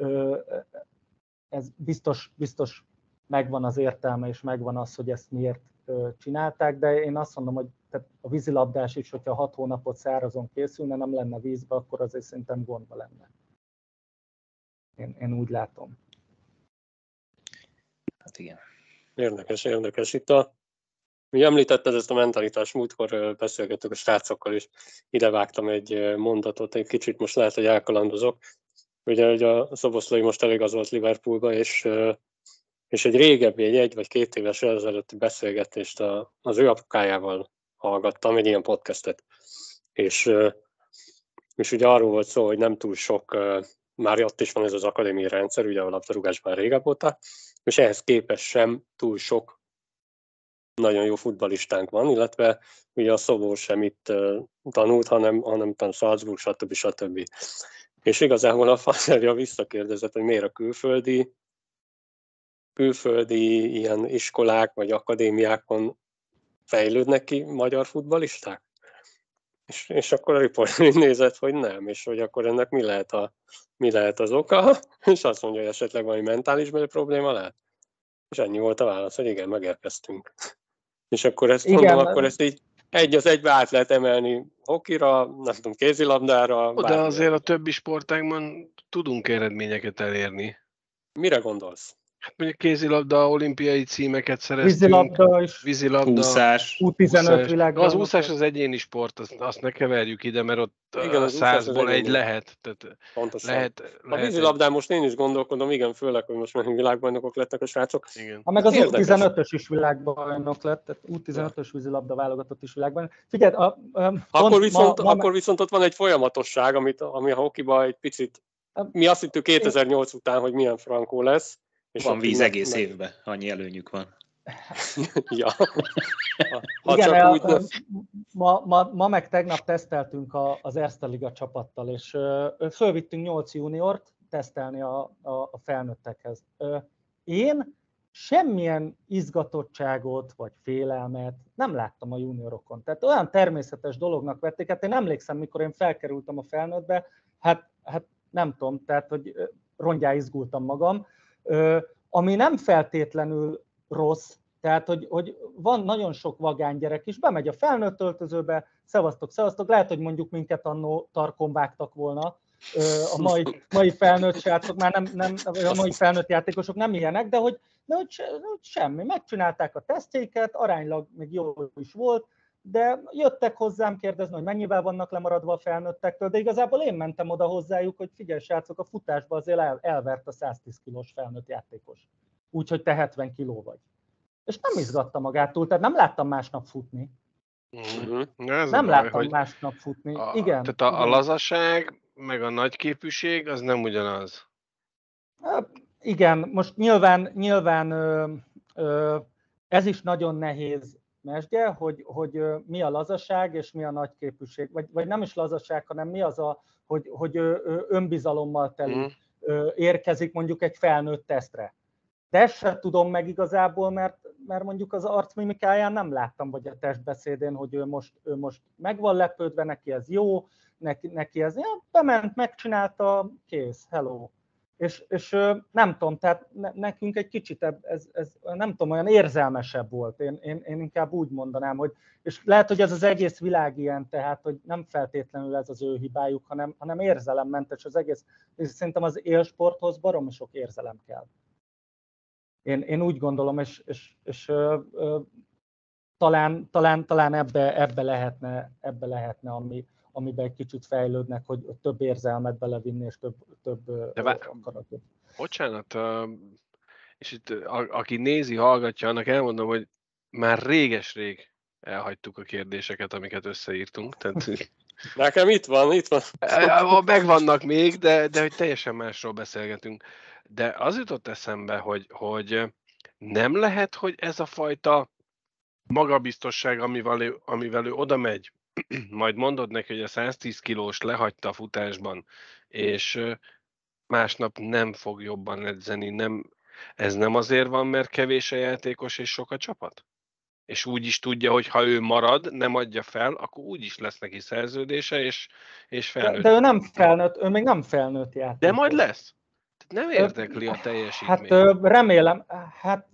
ez biztos, biztos megvan az értelme, és megvan az, hogy ezt miért csinálták, de én azt mondom, hogy tehát a vízilabdás is, hogyha hat hónapot szárazon készülne, nem lenne vízbe, akkor azért szerintem gondba lenne. Én, én úgy látom. Hát igen. Érdekes, érdekes. Itt a, ugye említetted ezt a mentalitás, múltkor beszélgettük a srácokkal, és idevágtam egy mondatot, egy kicsit most lehet, hogy elkalandozok. Ugye, hogy a Szoboszlai most eligazolt Liverpoolba, és, és egy régebbi, egy egy vagy két éves ezelőtti beszélgetést a, az ő apukájával hallgattam, egy ilyen podcastet. És, és ugye arról volt szó, hogy nem túl sok, már ott is van ez az akadémiai rendszer, ugye a labdarúgásban régebb óta, és ehhez képest sem túl sok nagyon jó futballistánk van, illetve ugye a Szobó sem itt tanult, hanem, hanem Salzburg, stb. stb. És igazából a Faserja visszakérdezett, hogy miért a külföldi, külföldi ilyen iskolák vagy akadémiákon fejlődnek ki magyar futballisták? És, és akkor a riporter nézett, hogy nem, és hogy akkor ennek mi lehet, a, mi lehet az oka, és azt mondja, hogy esetleg valami mentális probléma lehet. És ennyi volt a válasz, hogy igen, megérkeztünk. És akkor ezt igen, mondom, akkor ezt így egy az egybe át lehet emelni hokira, nem tudom, kézilabdára. De azért a többi sportágban tudunk eredményeket elérni. Mire gondolsz? Hát mondjuk kézilabda, olimpiai címeket szereztünk. Vízilabda is. Vízilabda. Úszás. U tizenöt úszás. világban. Az úszás az egyéni sport, azt, azt ne keverjük ide, mert ott Igen, a az úszás az százból egy egyéni. lehet. Tehát Pontosan. lehet, A lehet vízilabdán most én is gondolkodom, igen, főleg, hogy most megint világbajnokok lettek a srácok. Igen. Ha meg az Érdekes. U tizenötös is világbajnok lett, tehát U tizenötös vízilabda válogatott is világbajnok. Figyelj, a, a, Akkor viszont, ma, ma, akkor viszont ott van egy folyamatosság, amit, ami a hokiban egy picit, mi azt hittük kétezer-nyolc után, hogy milyen frankó lesz. És Van víz meg, egész meg... évben, annyi előnyük van. ja. Ha igen, csak el, úgy, ne... ma, ma, ma meg tegnap teszteltünk a, az Erste Liga csapattal, és uh, fölvittünk nyolc juniort tesztelni a, a, a felnőttekhez. Uh, én semmilyen izgatottságot vagy félelmet nem láttam a juniorokon. Tehát olyan természetes dolognak vették. Hát én emlékszem, mikor én felkerültem a felnőttbe, hát, hát nem tudom, tehát hogy rongyá izgultam magam, uh, ami nem feltétlenül rossz, tehát, hogy, hogy van nagyon sok vagány gyerek is, bemegy a felnőtt öltözőbe, szevasztok, szevasztok, lehet, hogy mondjuk minket annó tarkon vágtak volna, a mai, mai felnőtt srácok, már nem, nem, a mai felnőtt játékosok nem ilyenek, de hogy, de hogy, hogy semmi, megcsinálták a tesztjeiket, aránylag még jó is volt, de jöttek hozzám kérdezni, hogy mennyivel vannak lemaradva a felnőttektől, de igazából én mentem oda hozzájuk, hogy figyelj srácok, a futásban azért el, elvert a száztíz kilós felnőtt játékos, úgyhogy te hetven kiló vagy. És nem izgatta magától, tehát nem láttam másnap futni. Mm-hmm. Nem baj, láttam másnap futni. A, igen. Tehát a, igen. a lazaság, meg a nagyképűség, az nem ugyanaz. Igen, most nyilván, nyilván ö, ö, ez is nagyon nehéz mesdje, hogy, hogy ö, mi a lazaság és mi a nagyképűség. Vagy, vagy nem is lazaság, hanem mi az a, hogy, hogy ö, ö, önbizalommal teli mm. ö, érkezik mondjuk egy felnőtt tesztre. De ezt sem tudom meg igazából, mert, mert mondjuk az arcmimikáján nem láttam, vagy a testbeszédén, hogy ő most, ő most meg van lepődve, neki ez jó, neki, neki ez, ja, bement, megcsinálta, kész, hello. És, és nem tudom, tehát nekünk egy kicsit ez, ez nem tudom, olyan érzelmesebb volt, én, én, én inkább úgy mondanám, hogy, és lehet, hogy ez az egész világ ilyen, tehát, hogy nem feltétlenül ez az ő hibájuk, hanem, hanem érzelemmentes az egész, és szerintem az élsporthoz baromi sok érzelem kell. Én, én úgy gondolom, és, és, és ö, ö, talán, talán, talán ebbe, ebbe lehetne, ebbe lehetne ami, amiben egy kicsit fejlődnek, hogy több érzelmet belevinni, és több, több vá- akaratot. Bocsánat, és itt a, aki nézi, hallgatja, annak elmondom, hogy már réges-rég elhagytuk a kérdéseket, amiket összeírtunk. Tehát... Nekem itt van, itt van. Megvannak még, de, de hogy teljesen másról beszélgetünk. De az jutott eszembe, hogy, hogy nem lehet, hogy ez a fajta magabiztosság, amivel ő, amivel ő oda megy, majd mondod neki, hogy a száztíz kilós lehagyta a futásban, és másnap nem fog jobban edzeni, nem, ez nem azért van, mert kevés a játékos és sok a csapat? És úgy is tudja, hogy ha ő marad, nem adja fel, akkor úgy is lesz neki szerződése, és, és felnőtt. De, de ő nem felnőtt, ő még nem felnőtt játékos. De majd lesz. Nem érdekli a teljesítmény. Hát remélem, hát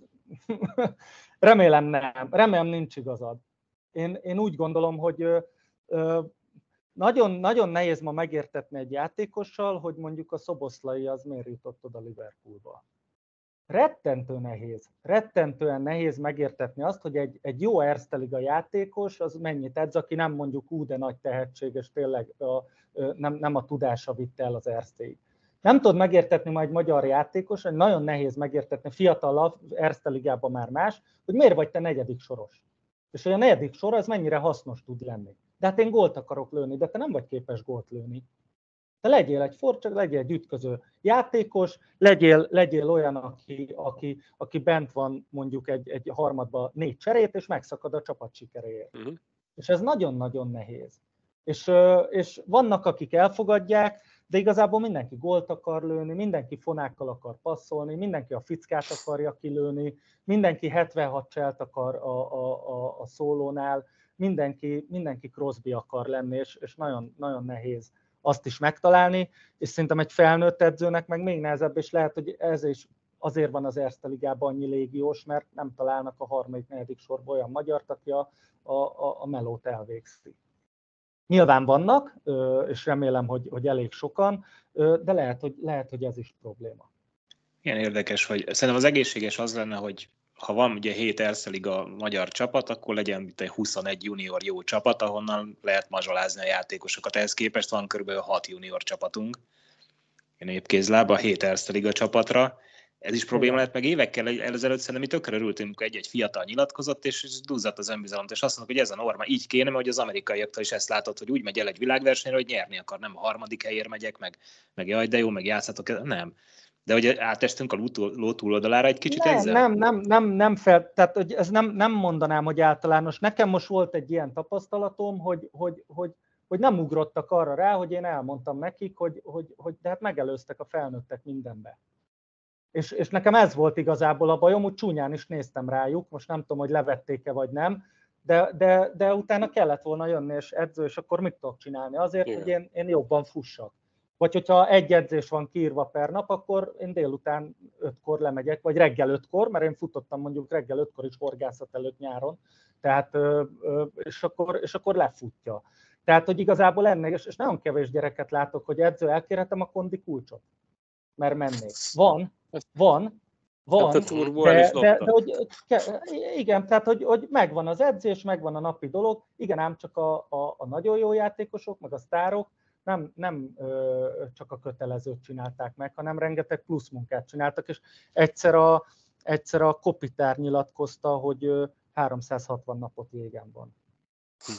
remélem nem, remélem nincs igazad. Én, én úgy gondolom, hogy nagyon, nagyon nehéz ma megértetni egy játékossal, hogy mondjuk a Szoboszlai az miért jutott oda Liverpoolba. Rettentő nehéz, rettentően nehéz megértetni azt, hogy egy, egy jó Erste Liga játékos, az mennyit edz, aki nem mondjuk ú, de nagy tehetség, és tényleg a, nem, nem a tudása vitte el az Erstéig. Nem tudod megértetni majd magyar játékos, hogy nagyon nehéz megértetni fiatalabb, Erste Ligában már más, hogy miért vagy te negyedik soros. És hogy a negyedik sor az mennyire hasznos tud lenni. De hát én gólt akarok lőni, de te nem vagy képes gólt lőni. Te legyél egy forcsak, legyél egy ütköző játékos, legyél, legyél olyan, aki, aki, aki bent van mondjuk egy, egy harmadba négy cserét, és megszakad a csapat sikeréért. Uh-huh. És ez nagyon-nagyon nehéz. És, és vannak, akik elfogadják, de igazából mindenki gólt akar lőni, mindenki fonákkal akar passzolni, mindenki a fickát akarja kilőni, mindenki hetvenhat cselt akar a, a, a, a szólónál, mindenki, mindenki Crosby akar lenni, és, és nagyon, nagyon nehéz azt is megtalálni, és szerintem egy felnőtt edzőnek meg még nehezebb, és lehet, hogy ez is azért van az Erste Ligában annyi légiós, mert nem találnak a harmadik, negyedik sorban olyan magyart, aki a, a, a, a melót elvégzi. Nyilván vannak, és remélem, hogy, hogy elég sokan, de lehet hogy, lehet, hogy ez is probléma. Ilyen érdekes, hogy szerintem az egészséges az lenne, hogy ha van ugye hét Erste Liga magyar csapat, akkor legyen itt egy huszonegy junior jó csapat, ahonnan lehet mazsolázni a játékosokat. Ehhez képest van kb. hat junior csapatunk, ilyen épkézláb a hét Erste Liga csapatra. Ez is probléma lett, meg évekkel ezelőtt szerintem mi tökre örültünk, amikor egy-egy fiatal nyilatkozott, és duzzadt az önbizalomt, és azt mondtuk, hogy ez a norma, így kéne, mert hogy az amerikaiaktól is ezt látod, hogy úgy megy el egy világversenyre, hogy nyerni akar, nem a harmadik helyért megyek, meg, meg jaj, de jó, meg játszhatok, nem. De hogy átestünk a ló túloldalára egy kicsit nem, ezzel? Nem, nem, nem, nem fel, tehát hogy ez nem, nem mondanám, hogy általános. Nekem most volt egy ilyen tapasztalatom, hogy, hogy, hogy, hogy nem ugrottak arra rá, hogy én elmondtam nekik, hogy, hogy, hogy de hát megelőztek a felnőttek mindenbe. És, és nekem ez volt igazából a bajom, hogy csúnyán is néztem rájuk, most nem tudom, hogy levették-e vagy nem, de, de, de utána kellett volna jönni és edző, és akkor mit tudok csinálni? Azért, igen, hogy én, én jobban fussak. Vagy hogyha egy edzés van kiírva per nap, akkor én délután ötkor lemegyek, vagy reggel ötkor, mert én futottam mondjuk reggel ötkor is horgászat előtt nyáron, tehát, és akkor, és akkor lefutja. Tehát, hogy igazából ennek, és nagyon kevés gyereket látok, hogy edző, elkérhetem a kondi kulcsot, mert mennék. Van, van, van, de, de, de hogy, igen, tehát hogy, hogy megvan az edzés, megvan a napi dolog, igen, ám csak a, a, a nagyon jó játékosok, meg a sztárok nem, nem ö, csak a kötelezőt csinálták meg, hanem rengeteg plusz munkát csináltak, és egyszer a, egyszer a Kopitar nyilatkozta, hogy ö, háromszázhatvan napot jégen van. Hm.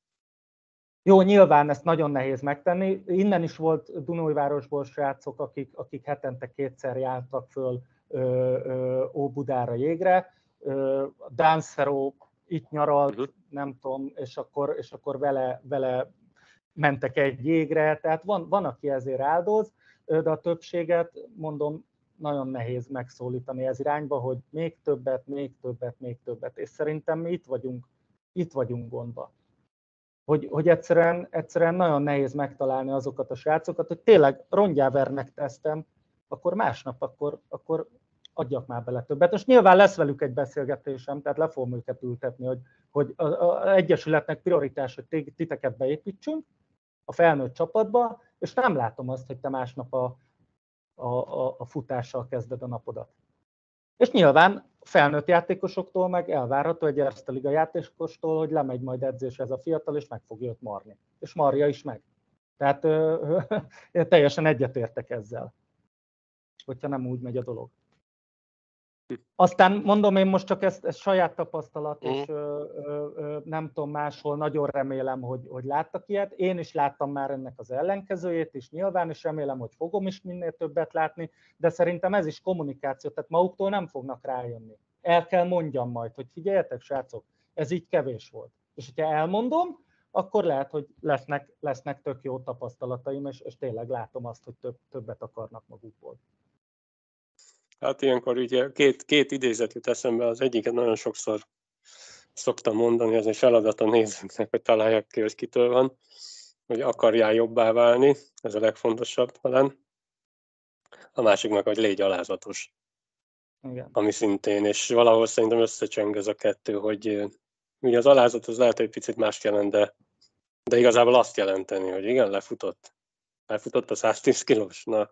Jó, nyilván ezt nagyon nehéz megtenni. Innen is volt Dunajvárosból srácok, akik, akik hetente kétszer jártak föl ö, ö, Óbudára jégre. Dánszeró itt nyaralt, uh-huh. nem tudom, és akkor, és akkor vele, vele mentek egy jégre. Tehát van, van, aki ezért áldoz, de a többséget, mondom, nagyon nehéz megszólítani ez irányba, hogy még többet, még többet, még többet. És szerintem mi itt vagyunk, itt vagyunk gondba. Hogy, hogy egyszerűen, egyszerűen nagyon nehéz megtalálni azokat a srácokat, hogy tényleg rongyávernek tesztem, akkor másnap, akkor, akkor adjak már bele többet. Most nyilván lesz velük egy beszélgetésem, tehát le fogom őket ültetni, hogy, hogy az Egyesületnek prioritás, hogy titeket beépítsünk a felnőtt csapatba, és nem látom azt, hogy te másnap a, a, a, a futással kezded a napodat. És nyilván felnőtt játékosoktól meg elvárható egy Erste Liga játékostól, hogy lemegy majd edzésre ez a fiatal, és meg fogja őt marni. És marja is meg. Tehát ö, ö, én teljesen egyetértek ezzel, hogyha nem úgy megy a dolog. Aztán mondom, én most csak ezt, ez saját tapasztalat, és ö, ö, ö, nem tudom máshol, nagyon remélem, hogy, hogy láttak ilyet. Én is láttam már ennek az ellenkezőjét is nyilván, és remélem, hogy fogom is minél többet látni, de szerintem ez is kommunikáció, tehát maguktól nem fognak rájönni. El kell mondjam majd, hogy figyeljetek, srácok, ez így kevés volt. És hogyha elmondom, akkor lehet, hogy lesznek, lesznek tök jó tapasztalataim, és, és tényleg látom azt, hogy több, többet akarnak magukból. Hát ilyenkor ugye két, két idézet jut eszembe, az egyiket nagyon sokszor szoktam mondani, ez egy feladat a nézőknek, hogy találják ki, hogy kitől van, hogy akarjál jobbá válni, ez a legfontosabb talán. A másiknak, hogy légy alázatos. Igen. Ami szintén, és valahol szerintem összecseng ez a kettő, hogy ugye az alázat az lehet, hogy picit mást jelent, de, de igazából azt jelenteni, hogy igen, lefutott. Lefutott a száztíz kilós, na,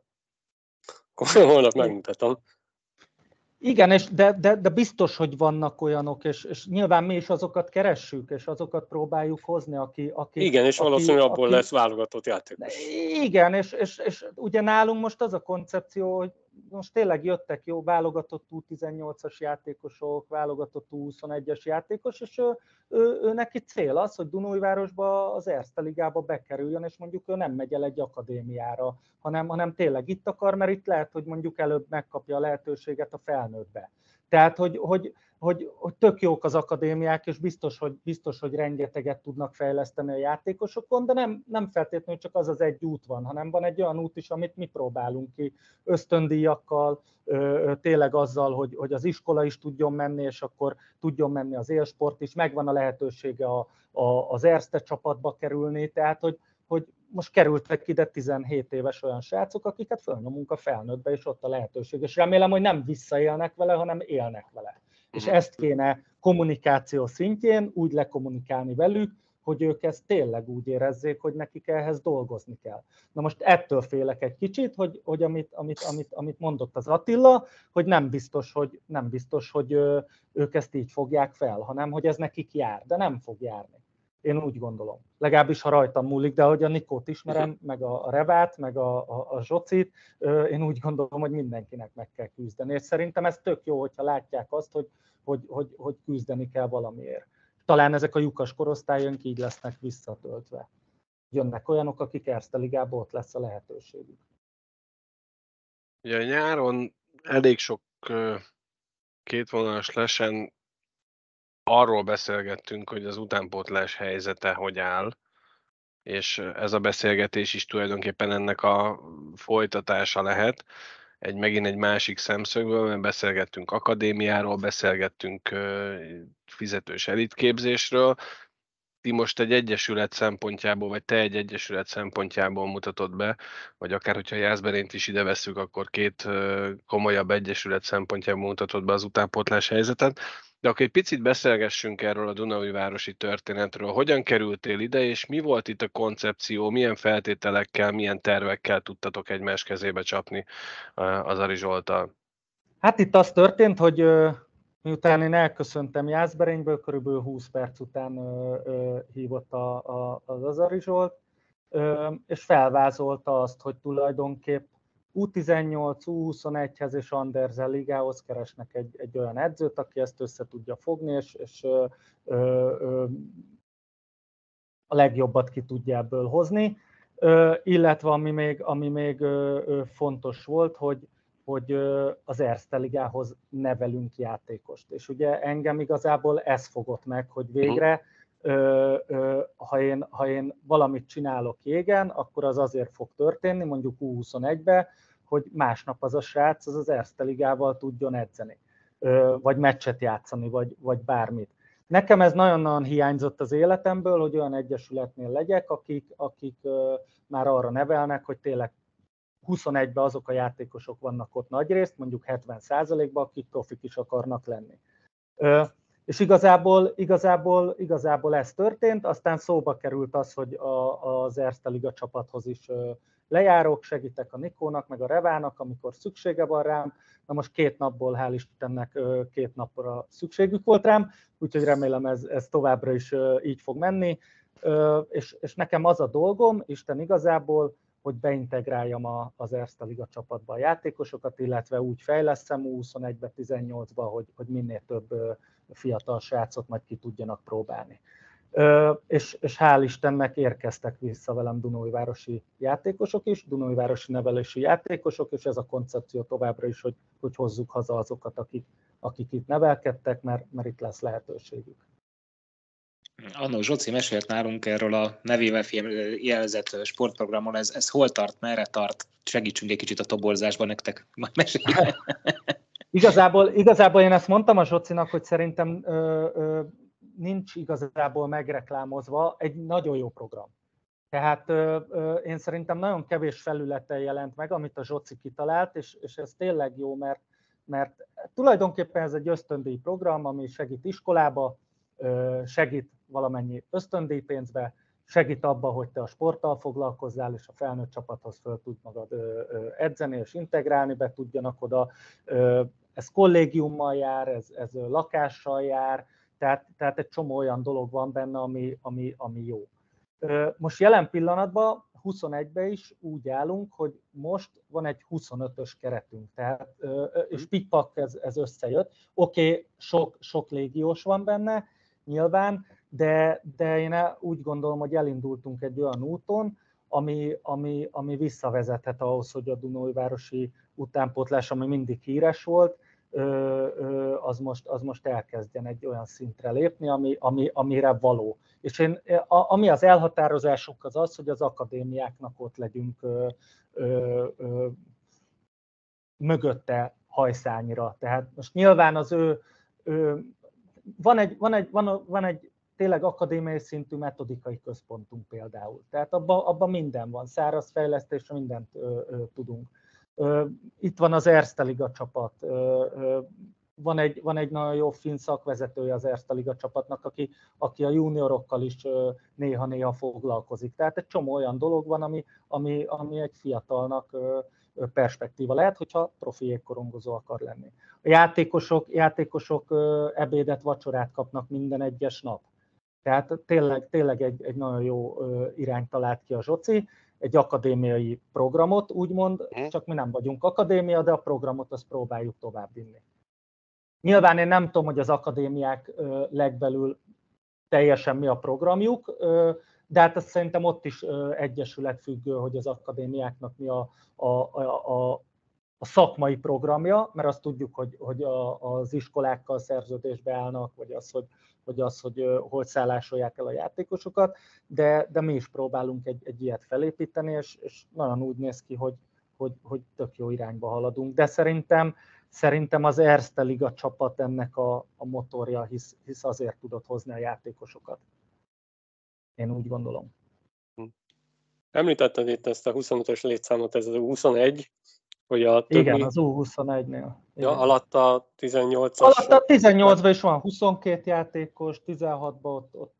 holnap megmutatom. Igen, és de, de, de biztos, hogy vannak olyanok, és, és nyilván mi is azokat keressük, és azokat próbáljuk hozni, aki... aki igen, és valószínűleg abból aki, lesz válogatott játékos. Igen, és, és, és ugye nálunk most az a koncepció, hogy most tényleg jöttek jó válogatott U tizennyolcas játékosok, válogatott U huszonegyes játékos, és ő, ő, ő neki cél az, hogy Dunajvárosba az Erste Ligába bekerüljön, és mondjuk ő nem megy el egy akadémiára, hanem, hanem tényleg itt akar, mert itt lehet, hogy mondjuk előbb megkapja a lehetőséget a felnőttbe. Tehát, hogy, hogy, hogy, hogy tök jók az akadémiák, és biztos, hogy, biztos, hogy rengeteget tudnak fejleszteni a játékosokon, de nem, nem feltétlenül csak az az egy út van, hanem van egy olyan út is, amit mi próbálunk ki ösztöndíjakkal, tényleg azzal, hogy, hogy az iskola is tudjon menni, és akkor tudjon menni az élsport is, megvan a lehetősége a, a, az Erste csapatba kerülni, tehát hogy, hogy most kerültek ide tizenhét éves olyan srácok, akiket fölnyomunk a felnőttbe, és ott a lehetőség. És remélem, hogy nem visszaélnek vele, hanem élnek vele. És ezt kéne kommunikáció szintjén úgy lekommunikálni velük, hogy ők ezt tényleg úgy érezzék, hogy nekik ehhez dolgozni kell. Na most ettől félek egy kicsit, hogy, hogy amit, amit, amit, amit mondott az Attila, hogy nem biztos, hogy, nem biztos, hogy ők ezt így fogják fel, hanem hogy ez nekik jár, de nem fog járni. Én úgy gondolom. Legalábbis, ha rajtam múlik, de ahogy a Nikót ismerem, meg a Revát, meg a, a, a Zsocit, én úgy gondolom, hogy mindenkinek meg kell küzdeni. És szerintem ez tök jó, hogyha látják azt, hogy, hogy, hogy, hogy küzdeni kell valamiért. Talán ezek a lyukas korosztályunk így lesznek visszatöltve. Jönnek olyanok, akik Erste Ligában ott lesz a lehetőségük. Ugye nyáron elég sok kétvonalas lesen arról beszélgettünk, hogy az utánpótlás helyzete hogy áll, és ez a beszélgetés is tulajdonképpen ennek a folytatása lehet. Egy, megint egy másik szemszögből, mert beszélgettünk akadémiáról, beszélgettünk fizetős elitképzésről. Ti most egy egyesület szempontjából, vagy te egy egyesület szempontjából mutatod be, vagy akár, hogyha Jászberényt is ide vesszük, akkor két komolyabb egyesület szempontjából mutatod be az utánpótlás helyzetet. De akkor egy picit beszélgessünk erről a Dunaújvárosi történetről. Hogyan kerültél ide, és mi volt itt a koncepció, milyen feltételekkel, milyen tervekkel tudtatok egymás kezébe csapni az Ari Zsolttal? Hát itt az történt, hogy miután én elköszöntem Jászberényből, körülbelül húsz perc után ö, ö, hívott a, a, az Azari Zsolt, ö, és felvázolta azt, hogy tulajdonképp U tizennyolc, U huszonegyhez és Andersen ligához keresnek egy, egy olyan edzőt, aki ezt össze tudja fogni, és, és ö, ö, a legjobbat ki tudja ebből hozni. Ö, illetve ami még, ami még ö, ö, fontos volt, hogy hogy az Erste Ligához nevelünk játékost. És ugye engem igazából ez fogott meg, hogy végre, ö, ö, ha, én, ha én valamit csinálok jégen, akkor az azért fog történni, mondjuk U huszonegybe, hogy másnap az a srác az az Erste Ligával tudjon edzeni, ö, vagy meccset játszani, vagy, vagy bármit. Nekem ez nagyon-nagyon hiányzott az életemből, hogy olyan egyesületnél legyek, akik, akik ö, már arra nevelnek, hogy tényleg huszonegyben azok a játékosok vannak ott nagyrészt, mondjuk hetven százalékban, akik profik is akarnak lenni. Ö, és igazából, igazából, igazából ez történt, aztán szóba került az, hogy a, az Erste Liga csapathoz is ö, lejárok, segítek a Nikónak, meg a Revának, amikor szüksége van rám. Na most két napból, hál' Istennek, ö, két napra szükségük volt rám, úgyhogy remélem ez, ez továbbra is ö, így fog menni. Ö, és, és nekem az a dolgom, Isten igazából, hogy beintegráljam az Erste Liga csapatba a játékosokat, illetve úgy fejleszem U huszonegybe, tizennyolcba, hogy, hogy minél több fiatal srácot majd ki tudjanak próbálni. És, és hál' Istennek érkeztek vissza velem dunaújvárosi játékosok is, dunaújvárosi nevelési játékosok, és ez a koncepció továbbra is, hogy, hogy hozzuk haza azokat, akik, akik itt nevelkedtek, mert, mert itt lesz lehetőségük. Annó Zsoci mesélt nálunk erről a nevével jelzett sportprogramon, ez, ez hol tart, merre tart? Segítsünk egy kicsit a toborzásban nektek. Igazából, igazából én ezt mondtam a Zsocinak, hogy szerintem ö, ö, nincs igazából megreklámozva, egy nagyon jó program. Tehát ö, ö, én szerintem nagyon kevés felületen jelent meg, amit a Zsoci kitalált, és, és ez tényleg jó, mert, mert tulajdonképpen ez egy ösztöndíj program, ami segít iskolába, segít valamennyi ösztöndíjpénzbe, segít abba, hogy te a sporttal foglalkozzál, és a felnőtt csapathoz föl tud magad edzeni, és integrálni be tudjanak oda. Ez kollégiummal jár, ez, ez lakással jár, tehát, tehát egy csomó olyan dolog van benne, ami, ami, ami jó. Most jelen pillanatban huszonegyben is úgy állunk, hogy most van egy huszonötös keretünk, tehát, és pikpak ez, ez összejött. Oké, okay, sok, sok légiós van benne, nyilván, de, de én úgy gondolom, hogy elindultunk egy olyan úton, ami, ami, ami visszavezethet ahhoz, hogy a dunaújvárosi utánpótlás, ami mindig híres volt, az most, az most elkezdjen egy olyan szintre lépni, ami, ami, amire való. És én, ami az elhatározásunk az az, hogy az akadémiáknak ott legyünk ö, ö, ö, mögötte hajszányra. Tehát most nyilván az ő, ő van, egy, van, egy, van, van egy tényleg akadémiai szintű metodikai központunk például. Tehát abban abba minden van, szárazfejlesztésre mindent ö, ö, tudunk. Ö, itt van az Erste Liga csapat, ö, ö, van egy, van egy nagyon jó finn szakvezetője az Erste Liga csapatnak, aki, aki a juniorokkal is néha-néha foglalkozik. Tehát egy csomó olyan dolog van, ami, ami, ami egy fiatalnak perspektíva lehet, hogyha profi jégkorongozó akar lenni. A játékosok, játékosok ebédet, vacsorát kapnak minden egyes nap. Tehát tényleg, tényleg egy, egy nagyon jó irányt talált ki a Zsoci, egy akadémiai programot, úgymond, csak mi nem vagyunk akadémia, de a programot azt próbáljuk továbbvinni. Nyilván én nem tudom, hogy az akadémiák legbelül teljesen mi a programjuk, de hát azt szerintem ott is egyesület függő, hogy az akadémiáknak mi a, a, a, a szakmai programja, mert azt tudjuk, hogy, hogy a, az iskolákkal szerződésbe állnak, vagy az, hogy, hogy, az, hogy hogy szállásolják el a játékosokat, de, de mi is próbálunk egy, egy ilyet felépíteni, és, és nagyon úgy néz ki, hogy, hogy, hogy tök jó irányba haladunk. De szerintem, szerintem az Erste Liga csapat ennek a, a motorja, hisz, hisz azért tudott hozni a játékosokat. Én úgy gondolom. Említetted itt ezt a huszonötös létszámot, ez az U huszonegy, hogy a többi... Igen, az U huszonegynél. Ja, alatt a tizennyolcas... Alatt a tizennyolcban is van huszonkettő játékos, tizenhatban ott, ott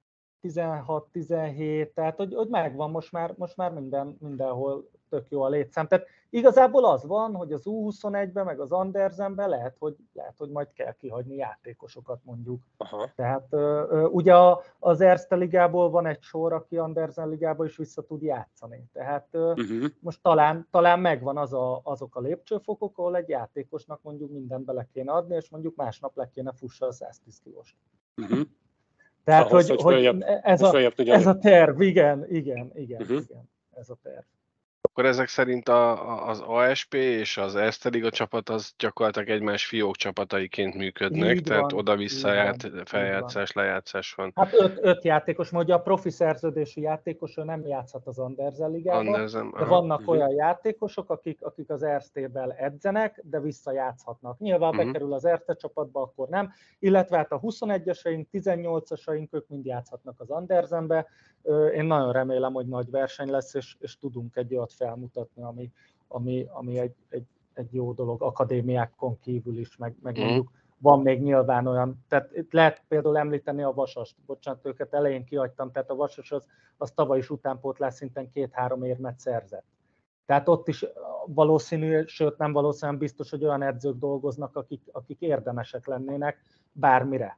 tizenhat tizenhét, tehát hogy, hogy megvan most már, most már minden, mindenhol tök jó a létszám. Tehát igazából az van, hogy az U huszonegyben, meg az Andersenben lehet, hogy, lehet, hogy majd kell kihagyni játékosokat mondjuk. Aha. Tehát ugye az Erste Ligából van egy sor, aki Andersen Ligába is vissza tud játszani. Tehát uh-huh. most talán, talán megvan az a, azok a lépcsőfokok, ahol egy játékosnak mondjuk mindent bele kéne adni, és mondjuk másnap le kéne fussa a száz tíz kilóst. Uh-huh. Tehát, ahhoz, hogy, hogy, hogy följebb, ez, a, ez a terv, igen, igen, igen, uh-huh. igen, ez a terv. Akkor ezek szerint a, a, az á es pé és az Erste Liga csapat az gyakorlatilag egymás fiók csapataiként működnek, így tehát van, oda-vissza ját, feljátszás, lejátszás van. Hát öt, öt játékos, mert ugye a profi szerződésű játékos ő nem játszhat az Andersen Ligában, Andersen, de aha. vannak uh-huh. olyan játékosok, akik, akik az Erste-vel edzenek, de visszajátszhatnak. Nyilván uh-huh. bekerül az Erste csapatba, akkor nem, illetve hát a huszonegyeseink, tizennyolcasaink, ők mind játszhatnak az Andersenbe. Én nagyon remélem, hogy nagy verseny lesz, és, és tudunk egy olyat felmutatni, ami, ami, ami egy, egy, egy jó dolog akadémiákon kívül is, meg, meg uh-huh. mondjuk van még nyilván olyan, tehát itt lehet például említeni a Vasast, bocsánat, őket elején kihagytam, tehát a Vasas az, az tavaly is utánpótlás szinten két-három érmet szerzett. Tehát ott is valószínű, sőt nem valószínűen biztos, hogy olyan edzők dolgoznak, akik, akik érdemesek lennének bármire,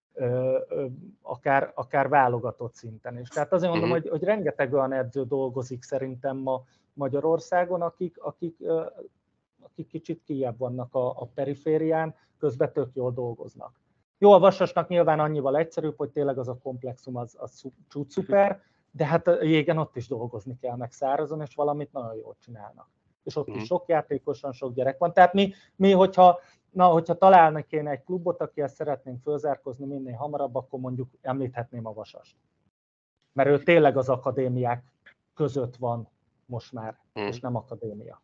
ö, ö, akár, akár válogatott szinten is. Tehát azért mondom, uh-huh. hogy, hogy rengeteg olyan edző dolgozik szerintem ma Magyarországon, akik, akik, ö, akik kicsit kijebb vannak a, a periférián, közben tök jól dolgoznak. Jó, a Vasasnak nyilván annyival egyszerűbb, hogy tényleg az a komplexum az, az csúcs szuper, de hát a jégen ott is dolgozni kell meg szárazon, és valamit nagyon jól csinálnak. És ott mm. is sok játékos van, sok gyerek van. Tehát mi, mi hogyha, na, hogyha találni kéne egy klubot, akivel szeretnénk fölzárkozni minél hamarabb, akkor mondjuk említhetném a Vasast. Mert ő tényleg az akadémiák között van most már, mm. és nem akadémia.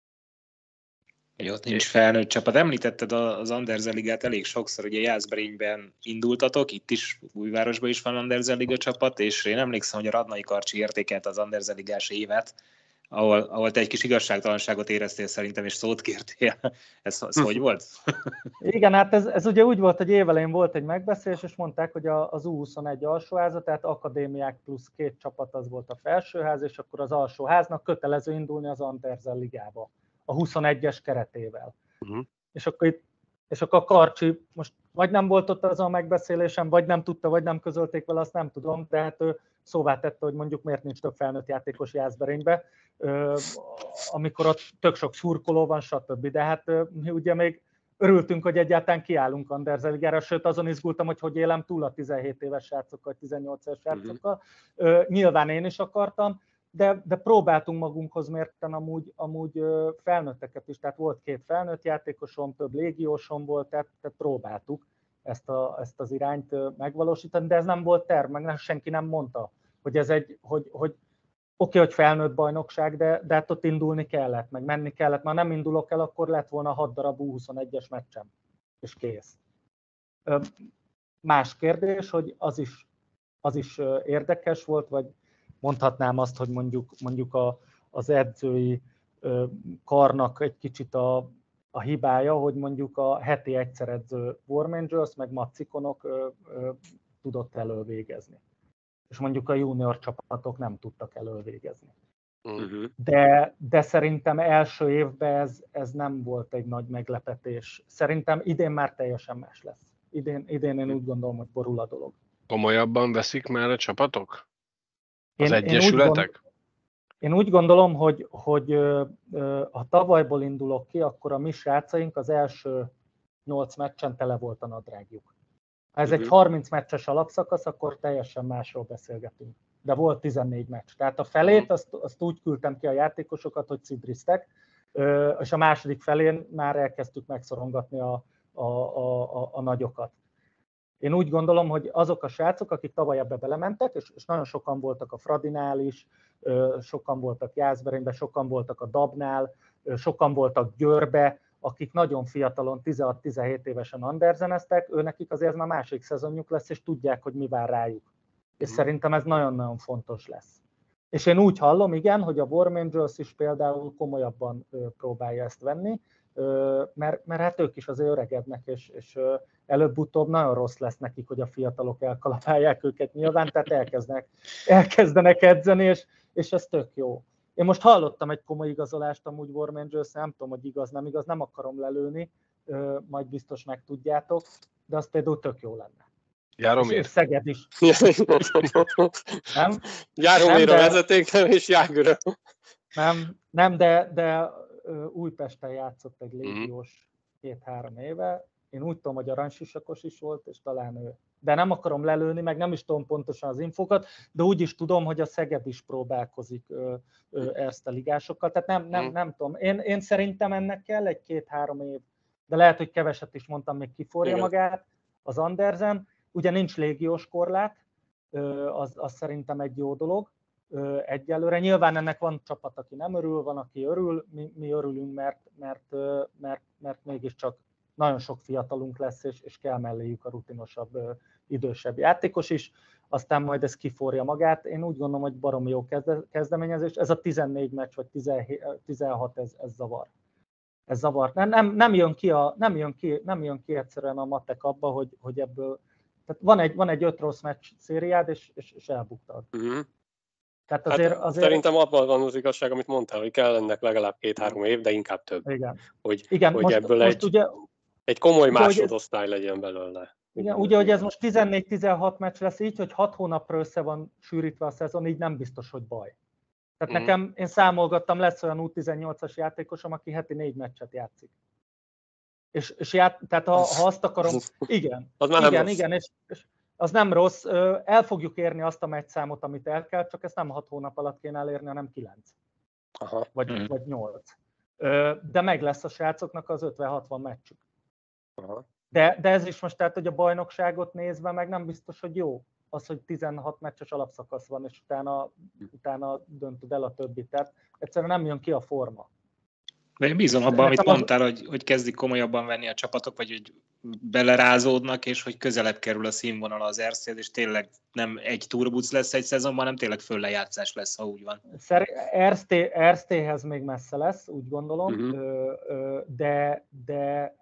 Hogy ott nincs felnőtt csapat. Említetted az Andersen Ligát elég sokszor, ugye Jászberényben indultatok, itt is Újvárosban is van Andersen Liga csapat, és én emlékszem, hogy a Radnai Karcsi értékelt az Andersen Ligás évet, ahol, ahol te egy kis igazságtalanságot éreztél szerintem, és szót kértél. Ez, ez hogy volt? Igen, hát ez, ez ugye úgy volt, hogy évelején volt egy megbeszélés, és mondták, hogy az U huszonegy alsóháza, tehát akadémiák plusz két csapat az volt a felsőház, és akkor az alsóháznak kötelező indulni az Andersen Ligába a huszonegyes keretével. Uh-huh. És, akkor itt, és akkor a Karcsi most vagy nem volt ott az a megbeszélésem, vagy nem tudta, vagy nem közölték vele, azt nem tudom, de hát ő szóvá tette, hogy mondjuk miért nincs több felnőtt játékos Jászberénybe, amikor ott tök sok szurkoló van, stb. De hát mi ugye még örültünk, hogy egyáltalán kiállunk Andersen Ligára, sőt azon izgultam, hogy hogy élem túl a tizenhét éves srácokkal, tizennyolc éves srácokkal. Uh-huh. Nyilván én is akartam, De, de próbáltunk magunkhoz mérten amúgy, amúgy felnőtteket is, tehát volt két felnőtt játékosom, több légiósom volt, tehát, tehát próbáltuk ezt, a, ezt az irányt megvalósítani, de ez nem volt terv, meg senki nem mondta, hogy ez egy, hogy, hogy oké, okay, hogy felnőtt bajnokság, de, de hát ott indulni kellett, meg menni kellett, már nem indulok el, akkor lett volna hat darab U huszonegyes meccsem, és kész. Más kérdés, hogy az is, az is érdekes volt, vagy mondhatnám azt, hogy mondjuk, mondjuk a, az edzői karnak egy kicsit a, a hibája, hogy mondjuk a heti egyszer edző War Rangers meg Macikonok ö, ö, tudott elővégezni. És mondjuk a junior csapatok nem tudtak elővégezni. Uh-huh. De, de szerintem első évben ez, ez nem volt egy nagy meglepetés. Szerintem idén már teljesen más lesz. Idén, idén én úgy gondolom, hogy borul a dolog. Komolyabban veszik már a csapatok? Az Én, egyesületek? Én úgy, gond, én úgy gondolom, hogy, hogy ha tavalyból indulok ki, akkor a mi srácaink az első nyolc meccsen tele volt a nadrágjuk. Ha ez uh-huh. egy harminc meccses alapszakasz, akkor teljesen másról beszélgetünk. De volt tizennégy meccs. Tehát a felét azt, azt úgy küldtem ki a játékosokat, hogy cidriztek, és a második felén már elkezdtük megszorongatni a, a, a, a, a nagyokat. Én úgy gondolom, hogy azok a srácok, akik tavaly ebbe belementek, és, és nagyon sokan voltak a Fradinál is, sokan voltak Jászberényben, sokan voltak a Dabnál, sokan voltak Győrbe, akik nagyon fiatalon, tizenhat-tizenhét évesen anderzeneztek, őnekik azért már másik szezonjuk lesz, és tudják, hogy mi vár rájuk. És szerintem ez nagyon-nagyon fontos lesz. És én úgy hallom, igen, hogy a War Rangers is például komolyabban próbálja ezt venni, mert, mert hát ők is azért öregednek, és, és előbb-utóbb nagyon rossz lesz nekik, hogy a fiatalok elkalapálják őket nyilván, tehát elkezdenek, elkezdenek edzeni, és, és ez tök jó. Én most hallottam egy komoly igazolást amúgy War Rangers, nem tudom, hogy igaz, nem igaz, nem akarom lelőni, majd biztos megtudjátok, de az például tök jó lenne. Jaromír. És Szeged is. Nem? Jaromír a vezeték, nem, és Jágőre. Nem, nem, de, de Újpesten játszott egy légiós két-három éve. Én úgy tudom, hogy aranysisakos is volt, és talán ő. De nem akarom lelőni, meg nem is tudom pontosan az infokat, de úgy is tudom, hogy a Szeged is próbálkozik Erste ligásokkal. Tehát nem, nem, nem tudom. Én, én szerintem ennek kell egy két-három év, de lehet, hogy keveset is mondtam, még kiforja magát az Andersen. Ugye nincs légiós korlát, az, az szerintem egy jó dolog egyelőre. Nyilván ennek van csapat, aki nem örül, van, aki örül, mi, mi örülünk, mert, mert, mert, mert mégiscsak nagyon sok fiatalunk lesz, és, és kell melléjük a rutinosabb, idősebb játékos is, aztán majd ez kiforja magát. Én úgy gondolom, hogy baromi jó kezdeményezés. Ez a tizennégy meccs, vagy tizenhat, ez, ez zavar. Ez zavar. Nem, nem, nem, jön ki a, nem, jön ki, nem jön ki egyszerűen a matek abba, hogy, hogy ebből. Tehát van egy, van egy öt rossz meccs szériád, és, és, és elbuktad. Uh-huh. Tehát azért, hát azért... Szerintem abban van az igazság, amit mondtál, hogy kell ennek legalább két-három év, de inkább több. Igen. Hogy, Igen, hogy most, ebből most egy, ugye, egy komoly ugye, másodosztály ez, legyen belőle. Igen, ugye, hogy ez most tizennégy-tizenhat meccs lesz így, hogy hat hónapra össze van sűrítve a szezon, így nem biztos, hogy baj. Tehát uh-huh. nekem, én számolgattam, lesz olyan U tizennyolcas játékosom, aki heti négy meccset játszik. És, és ját, tehát ha, ha azt akarom, igen, az már igen, nem igen, és, és az nem rossz, el fogjuk érni azt a meccszámot, amit el kell, csak ezt nem hat hónap alatt kéne elérni, hanem kilenc. Aha. Vagy, mm. vagy nyolc. De meg lesz a srácoknak az ötven-hatvan meccsük. Aha. De, de ez is most, tehát, hogy a bajnokságot nézve, meg nem biztos, hogy jó. Az, hogy tizenhat meccses alapszakasz van, és utána, utána döntöd el a többit. Tehát egyszerűen nem jön ki a forma. De én bízom abban, amit mondtál, hogy, hogy kezdik komolyabban venni a csapatok, vagy hogy belerázódnak, és hogy közelebb kerül a színvonal az Erstéhez, és tényleg nem egy turbuc lesz egy szezonban, hanem tényleg föllejátszás lesz, ha úgy van. Ersté, Erstéhez még messze lesz, úgy gondolom, uh-huh. de, de,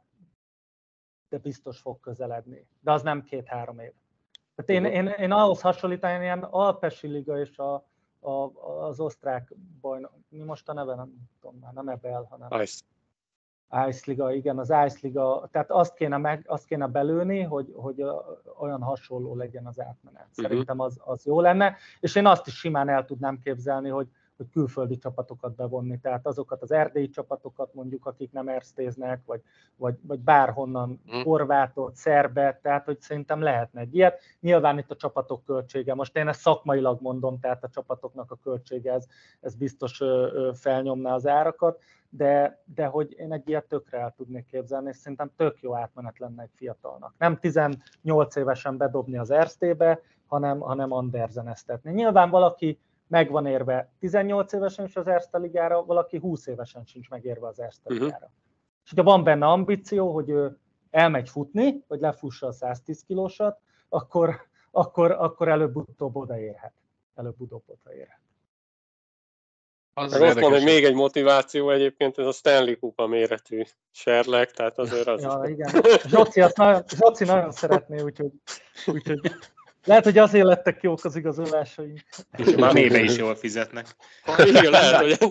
de biztos fog közeledni. De az nem két-három év. Tehát én, uh-huh. én, én ahhoz hasonlítani, ilyen Alpesi Liga és a, a, az osztrák bajnok, mi most a neve, nem tudom már, nem Ebel, hanem Ice. Ice Liga, igen, az Ice Liga, tehát azt kéne, meg, azt kéne belőni, hogy, hogy olyan hasonló legyen az átmenet. Szerintem az, az jó lenne, és én azt is simán el tudnám képzelni, hogy, hogy külföldi csapatokat bevonni, tehát azokat az erdélyi csapatokat mondjuk, akik nem erstéznek, vagy, vagy, vagy bárhonnan, horvátot, szerbet, tehát hogy szerintem lehetne egy ilyet. Nyilván itt a csapatok költsége, most én ezt szakmailag mondom, tehát a csapatoknak a költsége, ez, ez biztos felnyomná az árakat, de, de hogy én egy ilyet tökre el tudnék képzelni, és szerintem tök jó átmenet lenne egy fiatalnak. Nem tizennyolc évesen bedobni az Erstébe, hanem, hanem anderzeneztetni. Nyilván valaki meg van érve tizennyolc évesen is az Erste ligára, valaki húsz évesen sincs megérve az Erste ligára. Uh-huh. És hogyha van benne ambíció, hogy ő elmegy futni, vagy lefussa a száztíz kilósat, akkor, akkor, akkor előbb-utóbb odaérhet. Előbb-utóbb odaérhet. Az Meg az ott van, hogy érdekes, még egy motiváció egyébként, ez a Stanley Kupa méretű serleg, tehát azért az Ja, is. igen. Zsoci, azt nagyon, Zsoci nagyon szeretné, úgyhogy, úgyhogy lehet, hogy azért lettek jók az igazolásaink. És már mélybe is jól fizetnek. Igen, lehet, hogy...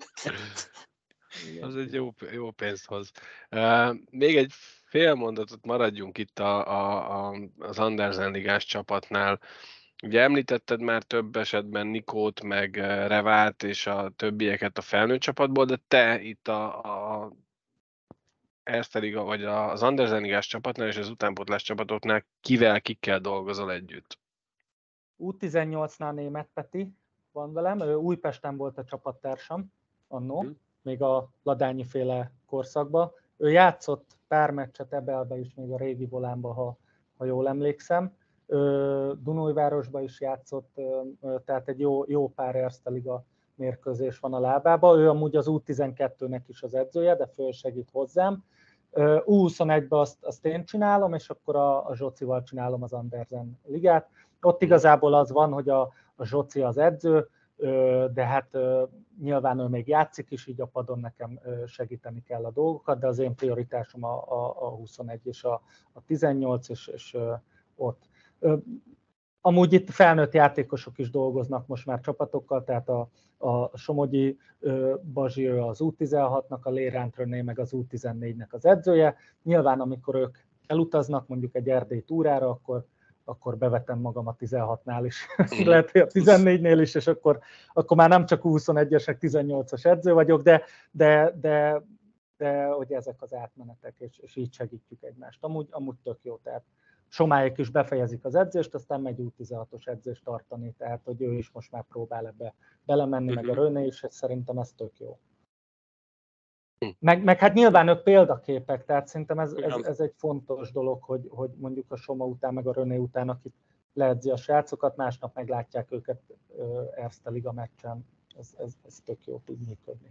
az egy jó, jó pénzt hoz. Uh, még egy fél mondatot maradjunk itt a, a, a, az Andersen ligás csapatnál. Ugye említetted már több esetben Nikót, meg Revát és a többieket a felnőtt csapatból, de te itt a, a Erste Liga, vagy az Andersen ligás csapatnál és az utánpótlás csapatoknál kivel, kikkel dolgozol együtt? U tizennyolcnál Németh Peti van velem, ő Újpesten volt a csapattársam annó, hmm. még a Ladányi féle korszakban. Ő játszott pár meccset Ebelbe is, még a régi Volánba, ha, ha jól emlékszem. Dunajvárosba is játszott, tehát egy jó, jó pár Erste Liga mérkőzés van a lábában. Ő amúgy az U tizenkettőnek is az edzője, de fölsegít hozzám. U huszonegyben azt, azt én csinálom, és akkor a, a Zsocival csinálom az Andersen ligát. Ott igazából az van, hogy a, a Zsoci az edző, de hát nyilván ő még játszik is, így a padon nekem segíteni kell a dolgokat, de az én prioritásom a, a, a huszonegy és a, a tizennyolc, és, és ott. Amúgy itt felnőtt játékosok is dolgoznak most már csapatokkal, tehát a, a Somogyi Bazsi az U tizenhatnak, a Léránt René meg az U tizennégynek az edzője. Nyilván amikor ők elutaznak mondjuk egy erdélyi túrára, akkor, akkor bevetem magam a tizenhatnál is, lehet, hogy a tizennégynél is, és akkor, akkor már nem csak U huszonegyesek, tizennyolcas edző vagyok, de, de, de, de hogy ezek az átmenetek, és, és így segítjük egymást. Amúgy, amúgy tök jó, tehát Somályék is befejezik az edzést, aztán megy U tizenhatos edzést tartani, tehát hogy ő is most már próbál ebbe belemenni, uh-huh. meg a René is, és szerintem ez tök jó. Meg, meg hát nyilván ők példaképek, tehát szerintem ez, ez, ez egy fontos dolog, hogy, hogy mondjuk a Soma után, meg a René után, akit leedzi a srácokat, másnap meglátják őket Erste Liga meccsen. Ez, ez, ez tök jó tud működni.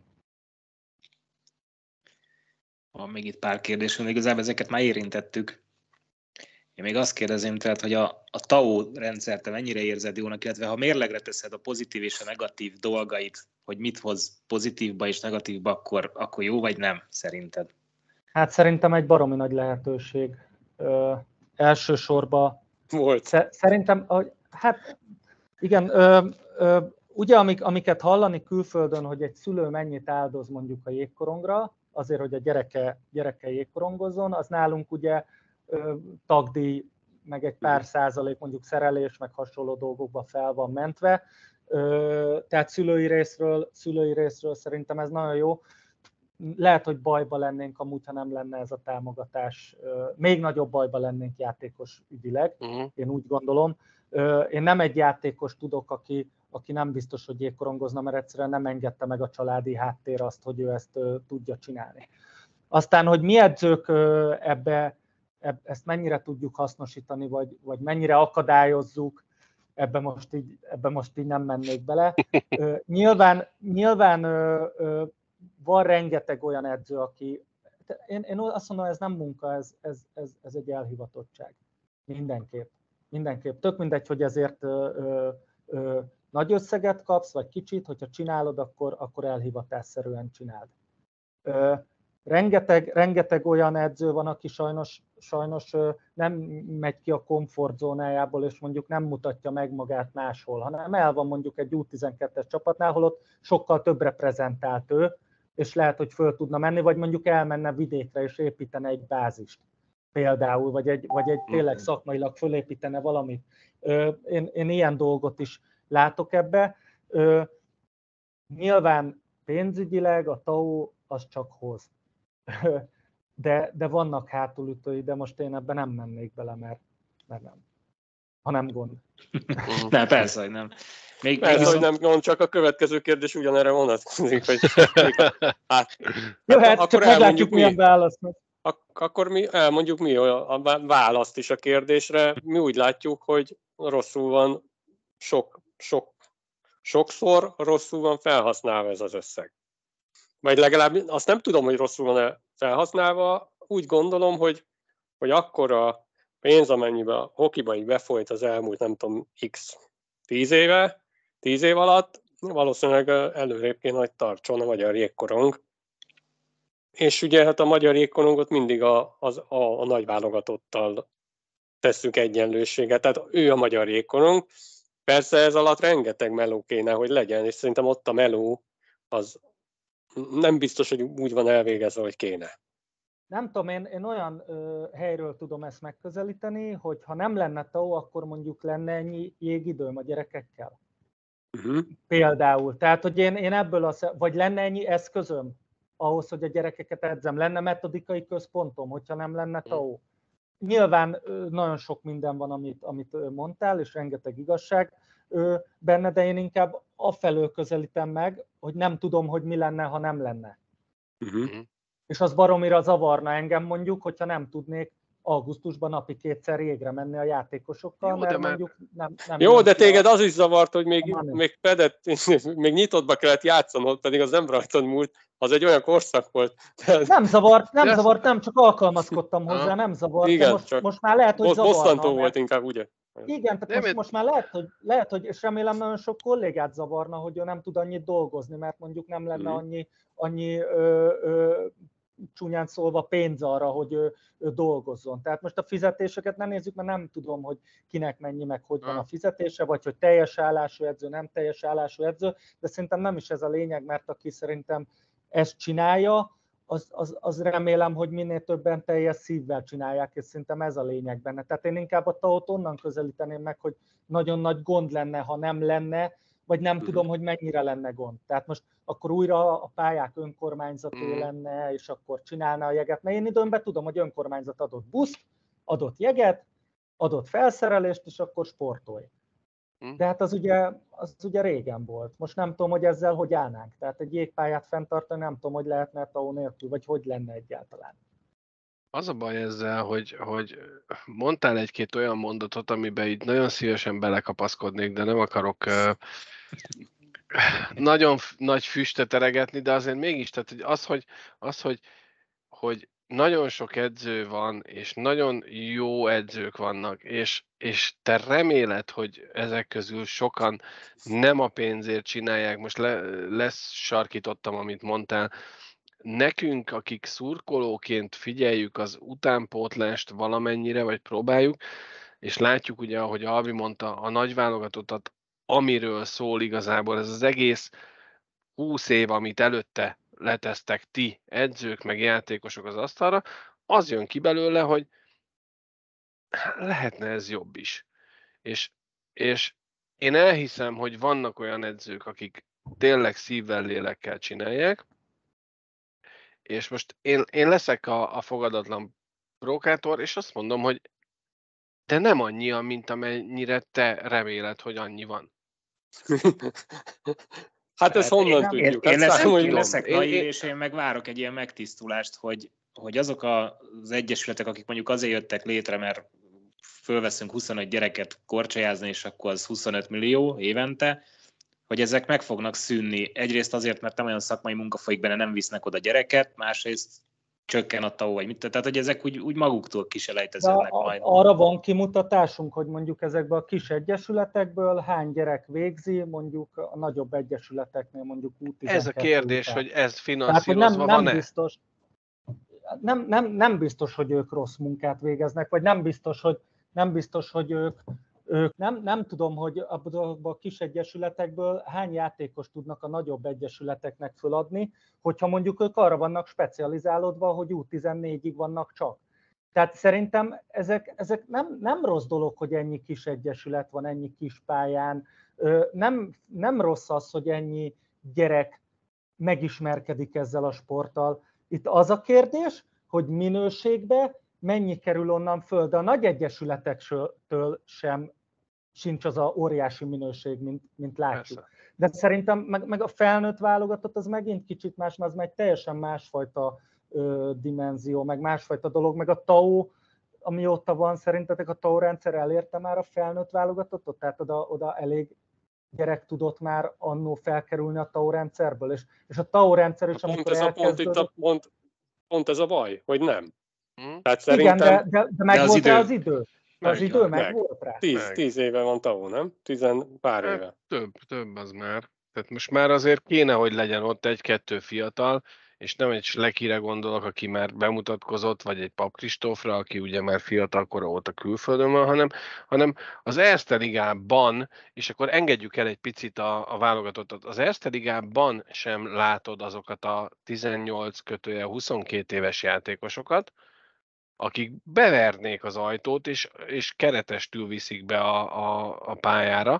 Van még itt pár kérdésünk, igazából ezeket már érintettük. Én még azt kérdezem, tehát, hogy a, a té á o rendszert te mennyire érzed jónak, illetve ha mérlegre teszed a pozitív és a negatív dolgait, hogy mit hoz pozitívba és negatívba, akkor, akkor jó vagy nem, szerinted? Hát szerintem egy baromi nagy lehetőség. Ö, elsősorban volt. Sze, szerintem, hát igen, ö, ö, ugye amik, amiket hallani külföldön, hogy egy szülő mennyit áldoz mondjuk a jégkorongra, azért, hogy a gyereke, gyereke jégkorongozzon, az nálunk ugye tagdíj, meg egy pár százalék mondjuk szerelés, meg hasonló dolgokba fel van mentve. Tehát szülői részről, szülői részről szerintem ez nagyon jó. Lehet, hogy bajba lennénk amúgy, ha nem lenne ez a támogatás. Még nagyobb bajba lennénk játékos ügyileg, uh-huh. én úgy gondolom. Én nem egy játékos tudok, aki, aki nem biztos, hogy jégkorongozna, mert egyszerűen nem engedte meg a családi háttér azt, hogy ő ezt tudja csinálni. Aztán, hogy mi edzők ebbe ezt mennyire tudjuk hasznosítani, vagy, vagy mennyire akadályozzuk, ebbe most így, ebbe most így nem mennék bele. Ö, nyilván nyilván ö, ö, van rengeteg olyan edző, aki, én, én azt mondom, ez nem munka, ez, ez, ez, ez egy elhivatottság. Mindenképp. Mindenképp. Tök mindegy, hogy ezért ö, ö, ö, nagy összeget kapsz, vagy kicsit, hogyha csinálod, akkor, akkor elhivatásszerűen csináld. Ö, Rengeteg, rengeteg olyan edző van, aki sajnos, sajnos nem megy ki a komfortzónájából, és mondjuk nem mutatja meg magát máshol, hanem el van mondjuk egy U tizenkettes csapatnál, ahol ott sokkal több reprezentált ő, és lehet, hogy föl tudna menni, vagy mondjuk elmenne vidékre, és építene egy bázist például, vagy egy, vagy egy tényleg szakmailag fölépítene valamit. Én, én ilyen dolgot is látok ebbe. Nyilván pénzügyileg a té á o az csak hoz. De, de vannak hátulütői, de most én ebben nem mennék bele, mert, mert nem. Ha nem gond. Nem, persze, hogy nem. Még, persze, még hogy nem gond, csak a következő kérdés ugyanerre vonatkozik, hogy hát, jó, hát, hát csak meglátjuk, milyen válasznak. Ak- akkor mi elmondjuk mi a választ is a kérdésre. Mi úgy látjuk, hogy rosszul van, sok, sok, sokszor rosszul van felhasználva ez az összeg. Vagy legalább azt nem tudom, hogy rosszul van-e felhasználva, úgy gondolom, hogy, hogy akkora pénz, amennyiben a hokiban így befolyt az elmúlt, nem tudom, x tíz éve, tíz év alatt, valószínűleg előrébb kéne, hogy tartson a magyar jégkorong. És ugye hát a magyar jégkorongot mindig a, az, a, a nagy válogatottal tesszük egyenlőséget, tehát ő a magyar jégkorong. Persze ez alatt rengeteg meló kéne, hogy legyen, és szerintem ott a meló az nem biztos, hogy úgy van elvégezve, hogy kéne. Nem tudom, én, én olyan ö, helyről tudom ezt megközelíteni, hogy ha nem lenne té á o, akkor mondjuk lenne ennyi jégidőm a gyerekekkel. Uh-huh. Például. Tehát, hogy én, én ebből, a, vagy lenne ennyi eszközöm ahhoz, hogy a gyerekeket edzem. Lenne metodikai központom, hogyha nem lenne té á o. Nyilván nagyon sok minden van, amit, amit mondtál, és rengeteg igazság benne, de én inkább afelől közelítem meg, hogy nem tudom, hogy mi lenne, ha nem lenne. Uh-huh. És az baromira zavarna engem mondjuk, hogyha nem tudnék augusztusban napi kétszer jégre menni a játékosokkal, jó, mert mondjuk nem... nem jó, de téged a... az is zavart, hogy még, még, pedet, még nyitottba kellett játszanod, pedig az nem rajtad múlt, az egy olyan korszak volt. Nem zavart, nem de zavart, nem, csak alkalmazkodtam hozzá, ha. nem zavart, igen, most, csak most már lehet, hogy zavarna. Bosszantó mert... volt inkább, ugye? Igen, tehát most, most már lehet hogy, lehet, hogy, és remélem nagyon sok kollégát zavarna, hogy ő nem tud annyit dolgozni, mert mondjuk nem lenne hmm. annyi, annyi ö, ö, csúnyán szólva pénz arra, hogy ő, ő dolgozzon. Tehát most a fizetéseket nem nézzük, mert nem tudom, hogy kinek mennyi, meg hogy van a fizetése, vagy hogy teljes állású edző, nem teljes állású edző, de szerintem nem is ez a lényeg, mert aki szerintem ezt csinálja, az, az, az remélem, hogy minél többen teljes szívvel csinálják, és szerintem ez a lényeg benne. Tehát én inkább a té á o-t onnan közelíteném meg, hogy nagyon nagy gond lenne, ha nem lenne, vagy nem uh-huh. tudom, hogy mennyire lenne gond. Tehát most akkor újra a pályák önkormányzaté uh-huh. lenne, és akkor csinálna a jeget. Mert én időmben tudom, hogy önkormányzat adott buszt, adott jeget, adott felszerelést, és akkor sportolj. Uh-huh. De hát az ugye, az ugye régen volt. Most nem tudom, hogy ezzel hogy állnánk. Tehát egy jégpályát fenntartani nem tudom, hogy lehetne té á o nélkül, vagy hogy lenne egyáltalán. Az a baj ezzel, hogy, hogy mondtál egy-két olyan mondatot, amiben így nagyon szívesen belekapaszkodnék, de nem akarok uh, nagyon f- nagy füstet eregetni, de azért mégis, tehát hogy az, hogy, az hogy, hogy nagyon sok edző van, és nagyon jó edzők vannak, és, és te reméled, hogy ezek közül sokan nem a pénzért csinálják, most le, leszarkítottam, amit mondtál, nekünk, akik szurkolóként figyeljük az utánpótlást valamennyire, vagy próbáljuk, és látjuk ugye, ahogy Albi mondta, a nagy válogatottat, amiről szól igazából ez az egész húsz év, amit előtte letesztek ti, edzők, meg játékosok az asztalra, az jön ki belőle, hogy lehetne ez jobb is. És, és én elhiszem, hogy vannak olyan edzők, akik tényleg szívvel, lélekkel csinálják, és most én, én leszek a, a fogadatlan provokátor, és azt mondom, hogy de nem annyi, mint amennyire te reméled, hogy annyi van. Hát ezt honnan én, tudjuk? Én, én, leszek, én leszek naív, és én meg várok egy ilyen megtisztulást, hogy, hogy azok az egyesületek, akik mondjuk azért jöttek létre, mert fölveszünk huszonöt gyereket korcsolyázni, és akkor az huszonöt millió évente, hogy ezek meg fognak szűnni. Egyrészt azért, mert nem olyan szakmai munka folyik benne, nem visznek oda gyereket, másrészt csökken a té á o, vagy mit. Tehát, hogy ezek úgy, úgy maguktól kiselejteződnek majd. Arra van kimutatásunk, hogy mondjuk ezekből a kis egyesületekből hány gyerek végzi, mondjuk a nagyobb egyesületeknél mondjuk U tizenkettő. Ez a kérdés, után. Hogy ez finanszírozva nem, van-e? Nem biztos, nem, nem, nem biztos, hogy ők rossz munkát végeznek, vagy nem biztos, hogy, nem biztos, hogy ők Ők nem, nem tudom, hogy abban a kis egyesületekből hány játékos tudnak a nagyobb egyesületeknek föladni, hogyha mondjuk ők arra vannak specializálódva, hogy U tizennégyig vannak csak. Tehát szerintem ezek, ezek nem, nem rossz dolog, hogy ennyi kis egyesület van, ennyi kis pályán. Nem, nem rossz az, hogy ennyi gyerek megismerkedik ezzel a sporttal. Itt az a kérdés, hogy minőségbe mennyi kerül onnan föl, de a nagy egyesületektől sem sincs az a óriási minőség, mint, mint látjuk. Persze. De szerintem meg, meg a felnőtt válogatott az megint kicsit más, mert az meg teljesen másfajta ö, dimenzió, meg másfajta dolog, meg a té á o, amióta van, szerintetek a té á o rendszer elérte már a felnőtt válogatottot? Tehát oda, oda elég gyerek tudott már annó felkerülni a té á o rendszerből, és, és a té á o rendszer is, pont amikor ez elkezdődött... A pont, itt a, pont, pont ez a baj, hogy nem. Hmm. Tehát szerintem... Igen, de, de, de meg de volt idő. rá az idő. Meg, az idő meg, meg volt rá. Tíz, tíz éve van té á o, nem? Tizen pár éve. Több, több az már. Tehát most már azért kéne, hogy legyen ott egy-kettő fiatal, és nem egy Slekire gondolok, aki már bemutatkozott, vagy egy Pap Kristófra, aki ugye már fiatalkora óta külföldön van, hanem, hanem az Erste Ligában, és akkor engedjük el egy picit a, a válogatottat, az Erste Ligában sem látod azokat a tizennyolc kötője huszonkét éves játékosokat, akik bevernék az ajtót, és, és keretestül viszik be a, a, a pályára.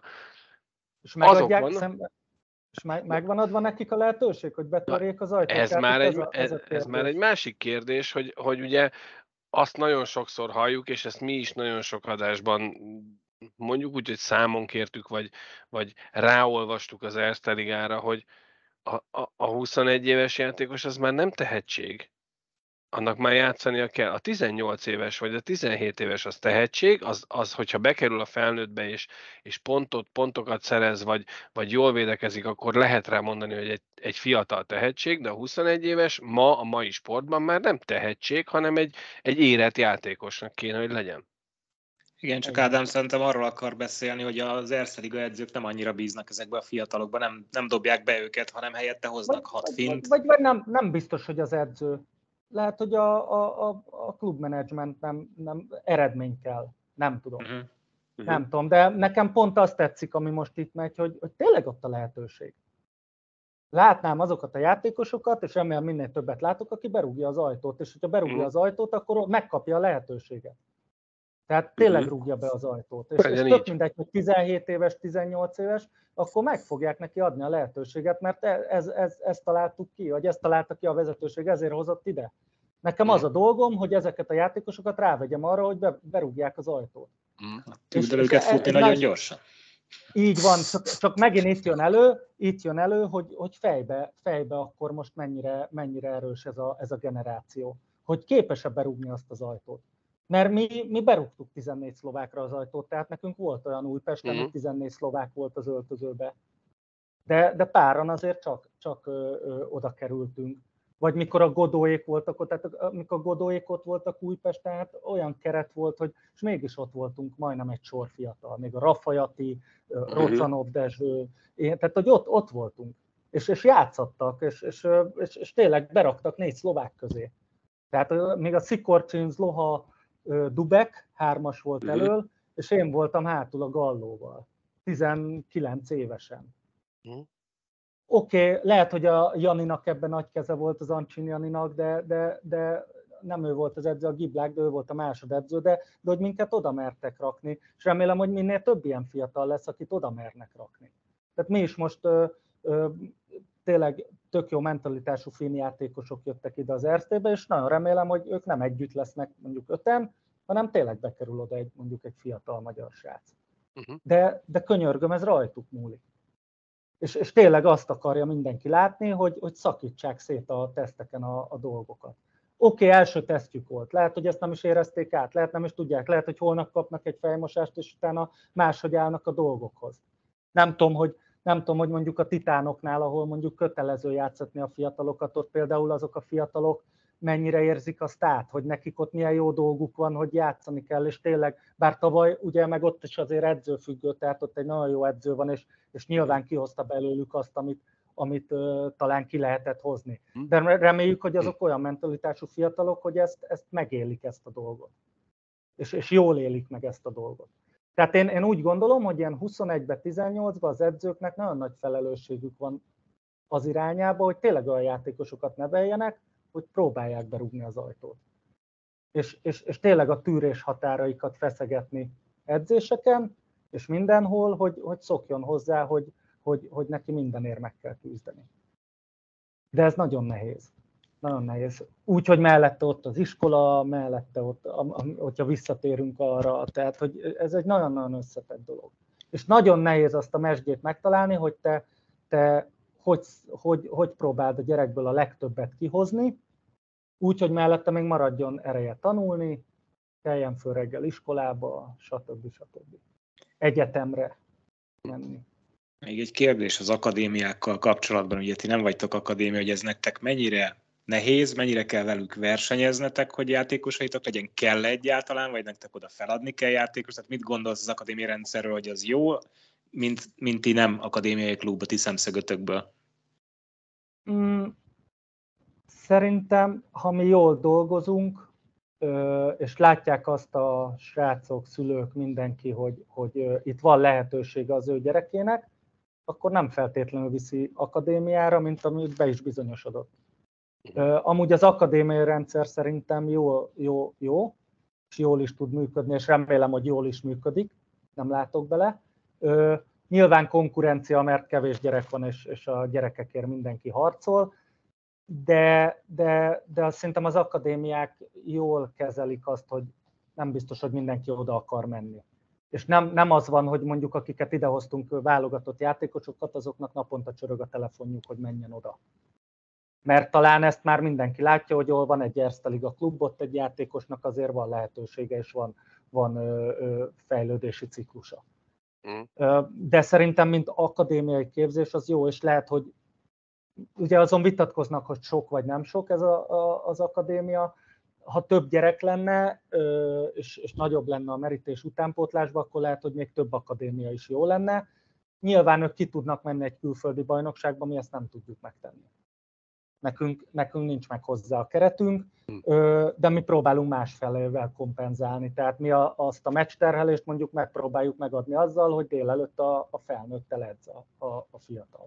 És megadják, Azok vannak, szembe, és meg, megvan adva nekik a lehetőség, hogy betörjék az ajtót? Ez Tehát már, itt egy, ez, a, ez, ez, a ez már egy kérdés. másik kérdés, hogy, hogy ugye azt nagyon sokszor halljuk, és ezt mi is nagyon sok adásban mondjuk úgy, hogy számon kértük, vagy, vagy ráolvastuk az Erste Ligára, hogy a, a, a huszonegy éves játékos az már nem tehetség. Annak már játszania kell. A tizennyolc éves vagy a tizenhét éves az tehetség, az, az hogyha bekerül a felnőttbe és, és pontot, pontokat szerez, vagy, vagy jól védekezik, akkor lehet rá mondani, hogy egy, egy fiatal tehetség, de a huszonegy éves ma a mai sportban már nem tehetség, hanem egy, egy érett játékosnak kéne, hogy legyen. Igen, csak Ádám szerintem arról akar beszélni, hogy az Erste Liga edzők nem annyira bíznak ezekbe a fiatalokba, nem, nem dobják be őket, hanem helyette hoznak hat vagy, fint. Vagy, vagy nem, nem biztos, hogy az edző. Lehet, hogy a, a, a, a klubmenedzsment nem, nem eredmény kell. Nem tudom. Uh-huh. Uh-huh. Nem tudom, de nekem pont azt tetszik, ami most itt megy, hogy, hogy tényleg ott a lehetőség. Látnám azokat a játékosokat, és remélem minél többet látok, aki berúgja az ajtót, és hogyha berúgja uh-huh. az ajtót, akkor megkapja a lehetőséget. Tehát tényleg uh-huh. rúgja be az ajtót. És, és tök mindegy, hogy tizenhét éves, tizennyolc éves, akkor meg fogják neki adni a lehetőséget, mert ez, ez, ezt találtuk ki, vagy ezt találta ki a vezetőség, ezért hozott ide. Nekem az a dolgom, hogy ezeket a játékosokat rávegyem arra, hogy be, berúgják az ajtót. Tud őket futni nagyon nagy... gyorsan. Így van, csak, csak megint itt jön elő, itt jön elő, hogy, hogy fejbe, fejbe akkor most mennyire, mennyire erős ez a, ez a generáció. Hogy képes-e berúgni azt az ajtót. Mert mi, mi berúgtuk tizennégy szlovákra az ajtót, tehát nekünk volt olyan Újpesten, uh-huh. hogy tizennégy szlovák volt az öltözőbe. De, de páran azért csak, csak ö, ö, oda kerültünk. Vagy mikor a Godóék voltak ott, tehát amikor a Godóék ott voltak Újpesten, hát olyan keret volt, hogy és mégis ott voltunk majdnem egy sor fiatal. Még a Rafajati, uh-huh. Rocanov Dezső, én, tehát hogy ott, ott voltunk. És, és játszottak, és, és, és, és tényleg beraktak négy szlovák közé. Tehát még a Szikorcsin, Zloha, Dubek, hármas volt uh-huh. elől, és én voltam hátul a Gallóval, tizenkilenc évesen. Uh-huh. Oké, okay, lehet, hogy a Janinak ebben nagy keze volt, az Ancsin Janinak, de, de, de nem ő volt az edző, a Giblák, de ő volt a másodedző, de, de hogy minket oda mertek rakni, és remélem, hogy minél több ilyen fiatal lesz, akit oda mernek rakni. Tehát mi is most ö, ö, tényleg tök jó mentalitású finn játékosok jöttek ide az Erstébe, és nagyon remélem, hogy ők nem együtt lesznek mondjuk öten, hanem tényleg bekerül oda egy, mondjuk egy fiatal magyar srác. Uh-huh. De, de könyörgöm, ez rajtuk múlik. És, és tényleg azt akarja mindenki látni, hogy, hogy szakítsák szét a teszteken a, a dolgokat. Oké, okay, első tesztjük volt. Lehet, hogy ezt nem is érezték át, lehet nem is tudják, lehet, hogy holnap kapnak egy fejmosást, és utána máshogy állnak a dolgokhoz. Nem tudom, hogy, nem tudom, hogy mondjuk a Titánoknál, ahol mondjuk kötelező játszatni a fiatalokat, ott például azok a fiatalok mennyire érzik azt át, hogy nekik ott milyen jó dolguk van, hogy játszani kell, és tényleg, bár tavaly ugye meg ott is azért edzőfüggő, tehát ott egy nagyon jó edző van, és, és nyilván kihozta belőlük azt, amit, amit uh, talán ki lehetett hozni. De reméljük, hogy azok olyan mentalitású fiatalok, hogy ezt, ezt megélik ezt a dolgot. És, és jól élik meg ezt a dolgot. Tehát én, én úgy gondolom, hogy ilyen huszonegyben, tizennyolcban az edzőknek nagyon nagy felelősségük van az irányába, hogy tényleg olyan játékosokat neveljenek, hogy próbálják berúgni az ajtót. És, és, és tényleg a tűrés határaikat feszegetni edzéseken, és mindenhol, hogy, hogy szokjon hozzá, hogy, hogy, hogy neki mindenért meg kell küzdeni. De ez nagyon nehéz. Nagyon nehéz. Úgy, hogy mellette ott az iskola, mellette ott, hogyha visszatérünk arra, tehát hogy ez egy nagyon-nagyon összetett dolog. És nagyon nehéz azt a mesdjét megtalálni, hogy te, te hogy, hogy, hogy próbáld a gyerekből a legtöbbet kihozni, úgy, hogy mellette még maradjon ereje tanulni, keljen föl reggel iskolába, stb. stb. Egyetemre menni. Még egy kérdés az akadémiákkal kapcsolatban, ugye ti nem vagytok akadémia, hogy ez nektek mennyire nehéz, mennyire kell velük versenyeznetek, hogy játékosaitok legyen, kell egyáltalán, vagy nektek oda feladni kell játékos, tehát mit gondolsz az akadémia rendszerről, hogy az jó, mint, mint ti nem akadémiai klub a ti szemszögötökből? Mm, szerintem, ha mi jól dolgozunk, és látják azt a srácok, szülők, mindenki, hogy, hogy itt van lehetősége az ő gyerekének, akkor nem feltétlenül viszi akadémiára, mint amit be is bizonyosodott. Amúgy az akadémiai rendszer szerintem jó, jó, jó, és jól is tud működni, és remélem, hogy jól is működik, nem látok bele. Nyilván konkurencia, mert kevés gyerek van, és, és a gyerekekért mindenki harcol, de, de, de azt szerintem az akadémiák jól kezelik azt, hogy nem biztos, hogy mindenki oda akar menni. És nem, nem az van, hogy mondjuk akiket idehoztunk válogatott játékosokat, azoknak naponta csörög a telefonjuk, hogy menjen oda. Mert talán ezt már mindenki látja, hogy hol van egy Erste Liga klub, ott egy játékosnak azért van lehetősége, és van, van ö, ö, fejlődési ciklusa. Mm. De szerintem, mint akadémiai képzés, az jó, és lehet, hogy ugye azon vitatkoznak, hogy sok vagy nem sok ez a, a, az akadémia. Ha több gyerek lenne, és, és nagyobb lenne a merítés utánpótlásban, akkor lehet, hogy még több akadémia is jó lenne. Nyilván ők ki tudnak menni egy külföldi bajnokságba, mi ezt nem tudjuk megtenni. Nekünk, nekünk nincs meg hozzá a keretünk, de mi próbálunk másfelével kompenzálni. Tehát mi a, azt a meccsterhelést mondjuk megpróbáljuk megadni azzal, hogy délelőtt a, a felnőttel edz a, a, a fiatal.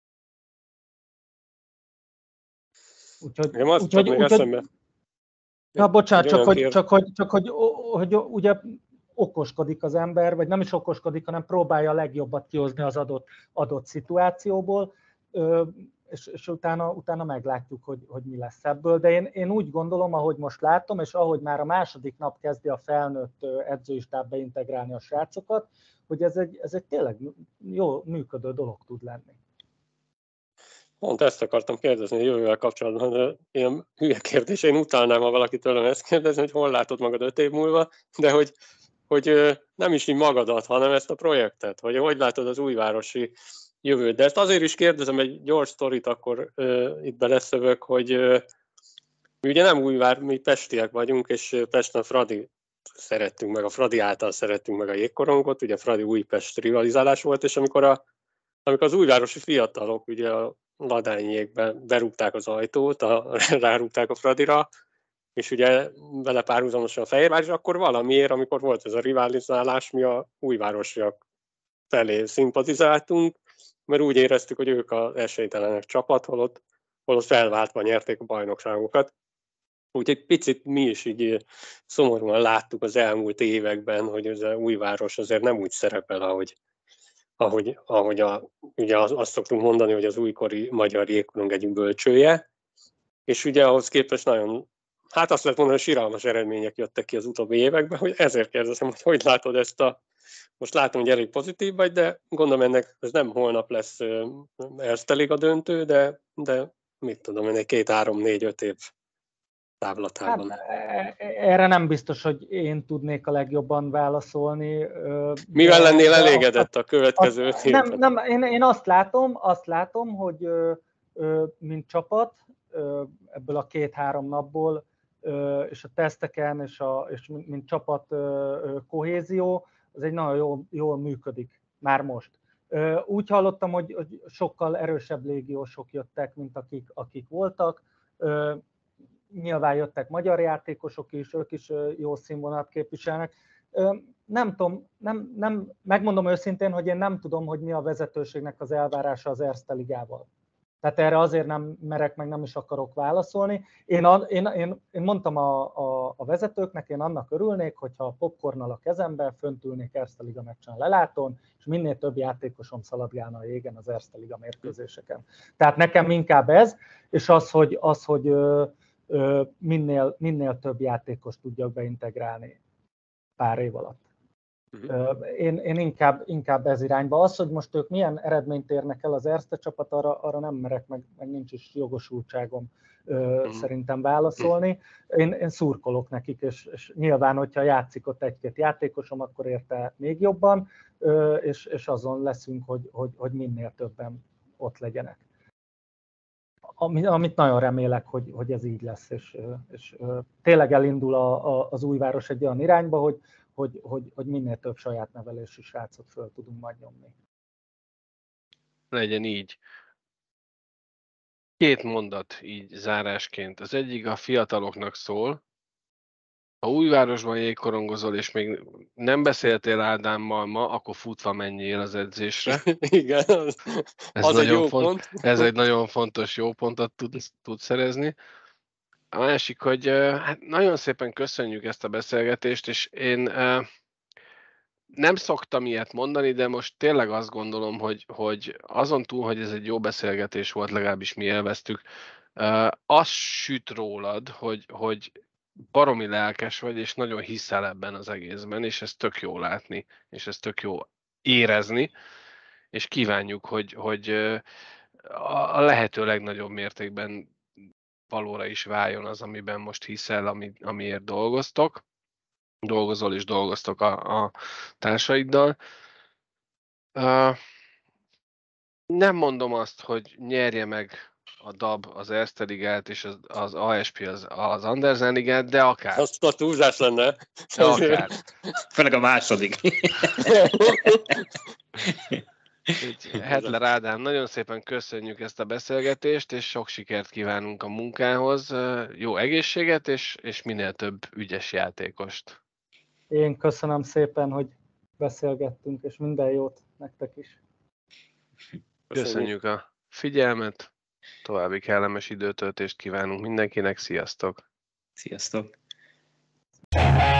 Úgyhogy, úgyhogy, úgyhogy, úgyhogy na bocsánat, csak, hogy, csak, hogy, csak hogy, hogy ugye okoskodik az ember, vagy nem is okoskodik, hanem próbálja a legjobbat kihozni az adott, adott szituációból, és, és utána, utána meglátjuk, hogy, hogy mi lesz ebből. De én, én úgy gondolom, ahogy most látom, és ahogy már a második nap kezdi a felnőtt edzői stáb beintegrálni a srácokat, hogy ez egy, ez egy tényleg jó működő dolog tud lenni. Pont ezt akartam kérdezni a jövővel kapcsolatban, de ilyen hülye kérdés, én utálnám, ha valaki tőlem ezt kérdezni, hogy hol látod magad öt év múlva, de hogy, hogy nem is így magadat, hanem ezt a projektet, hogy hogy látod az újvárosi jövőt. De ezt azért is kérdezem, egy gyors sztorit akkor uh, itt beleszövök, hogy uh, mi ugye nem újvár, mi pestiek vagyunk, és Pesten Fradi szerettünk meg, a Fradi által szerettünk meg a jégkorongot, ugye Fradi Újpest rivalizálás volt, és amikor, a, amikor az újvárosi fiatalok ugye a ladányjékbe berúgták az ajtót, a, rárúgták a Fradira, és ugye vele párhuzamosan a Fehérvár, és akkor valamiért, amikor volt ez a rivalizálás, mi a újvárosiak felé szimpatizáltunk, mert úgy éreztük, hogy ők az esélytelenek csapat, holott, holott felváltva nyerték a bajnokságokat. Úgyhogy picit mi is így szomorúan láttuk az elmúlt években, hogy ez az újváros azért nem úgy szerepel, ahogy, ahogy, ahogy a, ugye azt szoktunk mondani, hogy az újkori magyar jégkorong egyik bölcsője, és ugye ahhoz képest nagyon, hát azt lehet mondani, hogy siralmas eredmények jöttek ki az utóbbi években, hogy ezért kérdezem, hogy hogy látod ezt a, most látom, hogy elég pozitív vagy, de gondolom ennek ez nem holnap lesz Erste Liga döntő, de, de mit tudom, ennek két, három, négy, öt év távlatában. Hát, erre nem biztos, hogy én tudnék a legjobban válaszolni. Mivel lennél elégedett a következő öt évben? Nem, nem, én, én azt látom, azt látom, hogy mint csapat ebből a két-három napból, és a teszteken, és, a, és mint csapat kohézió, az egy nagyon jól, jól működik már most. Úgy hallottam, hogy, hogy sokkal erősebb légiósok jöttek, mint akik, akik voltak. Nyilván jöttek magyar játékosok is, ők is jó színvonalat képviselnek. Nem tudom, nem, nem, megmondom őszintén, hogy én nem tudom, hogy mi a vezetőségnek az elvárása az Erste Ligával. Tehát erre azért nem merek, meg nem is akarok válaszolni. Én, én, én, én mondtam a, a, a vezetőknek, én annak örülnék, hogyha a popcornnal a kezembe fönt ülnék Erste Liga meccsen lelátón, és minél több játékosom szaladgálna a jégen az Erste Liga mérkőzéseken. Tehát nekem inkább ez, és az, hogy, az, hogy ö, ö, minél, minél több játékos tudjak beintegrálni pár év alatt. Én, én inkább, inkább ez irányba. Az, hogy most ők milyen eredményt érnek el az Erste csapat, arra, arra nem merek, meg, meg nincs is jogosultságom ö, szerintem válaszolni. Én, én szurkolok nekik, és, és nyilván, hogyha játszik ott egy-két játékosom, akkor érte még jobban, ö, és, és azon leszünk, hogy, hogy, hogy minél többen ott legyenek. Ami, amit nagyon remélek, hogy, hogy ez így lesz, és, és tényleg elindul a, a, az újváros egy olyan irányba, hogy hogy, hogy, hogy minél több saját nevelésű srácot föl tudunk majd nyomni. Legyen így. Két mondat így zárásként. Az egyik a fiataloknak szól. Ha Újvárosban jégkorongozol, és még nem beszéltél Ádámmal ma, akkor futva menjél az edzésre. Igen, az, Ez, az egy nagyon jó font, pont. ez egy nagyon fontos jó pontot tud, tud szerezni. A másik, hogy hát nagyon szépen köszönjük ezt a beszélgetést, és én nem szoktam ilyet mondani, de most tényleg azt gondolom, hogy, hogy azon túl, hogy ez egy jó beszélgetés volt, legalábbis mi élveztük, az süt rólad, hogy, hogy baromi lelkes vagy, és nagyon hiszel ebben az egészben, és ez tök jó látni, és ez tök jó érezni, és kívánjuk, hogy, hogy a lehető legnagyobb mértékben valóra is váljon az, amiben most hiszel, ami, amiért dolgoztok. Dolgozol és dolgoztok a, a társaiddal. Uh, nem mondom azt, hogy nyerje meg a dab az Erste Ligát és az, az á es pé az, az Andersen Ligát, de akár. Azt a túlzás lenne. De akár. Főleg a második. Hetler Ádám, nagyon szépen köszönjük ezt a beszélgetést, és sok sikert kívánunk a munkához. Jó egészséget, és, és minél több ügyes játékost. Én köszönöm szépen, hogy beszélgettünk, és minden jót nektek is. Köszönjük a figyelmet, további kellemes időtöltést kívánunk mindenkinek, sziasztok! Sziasztok!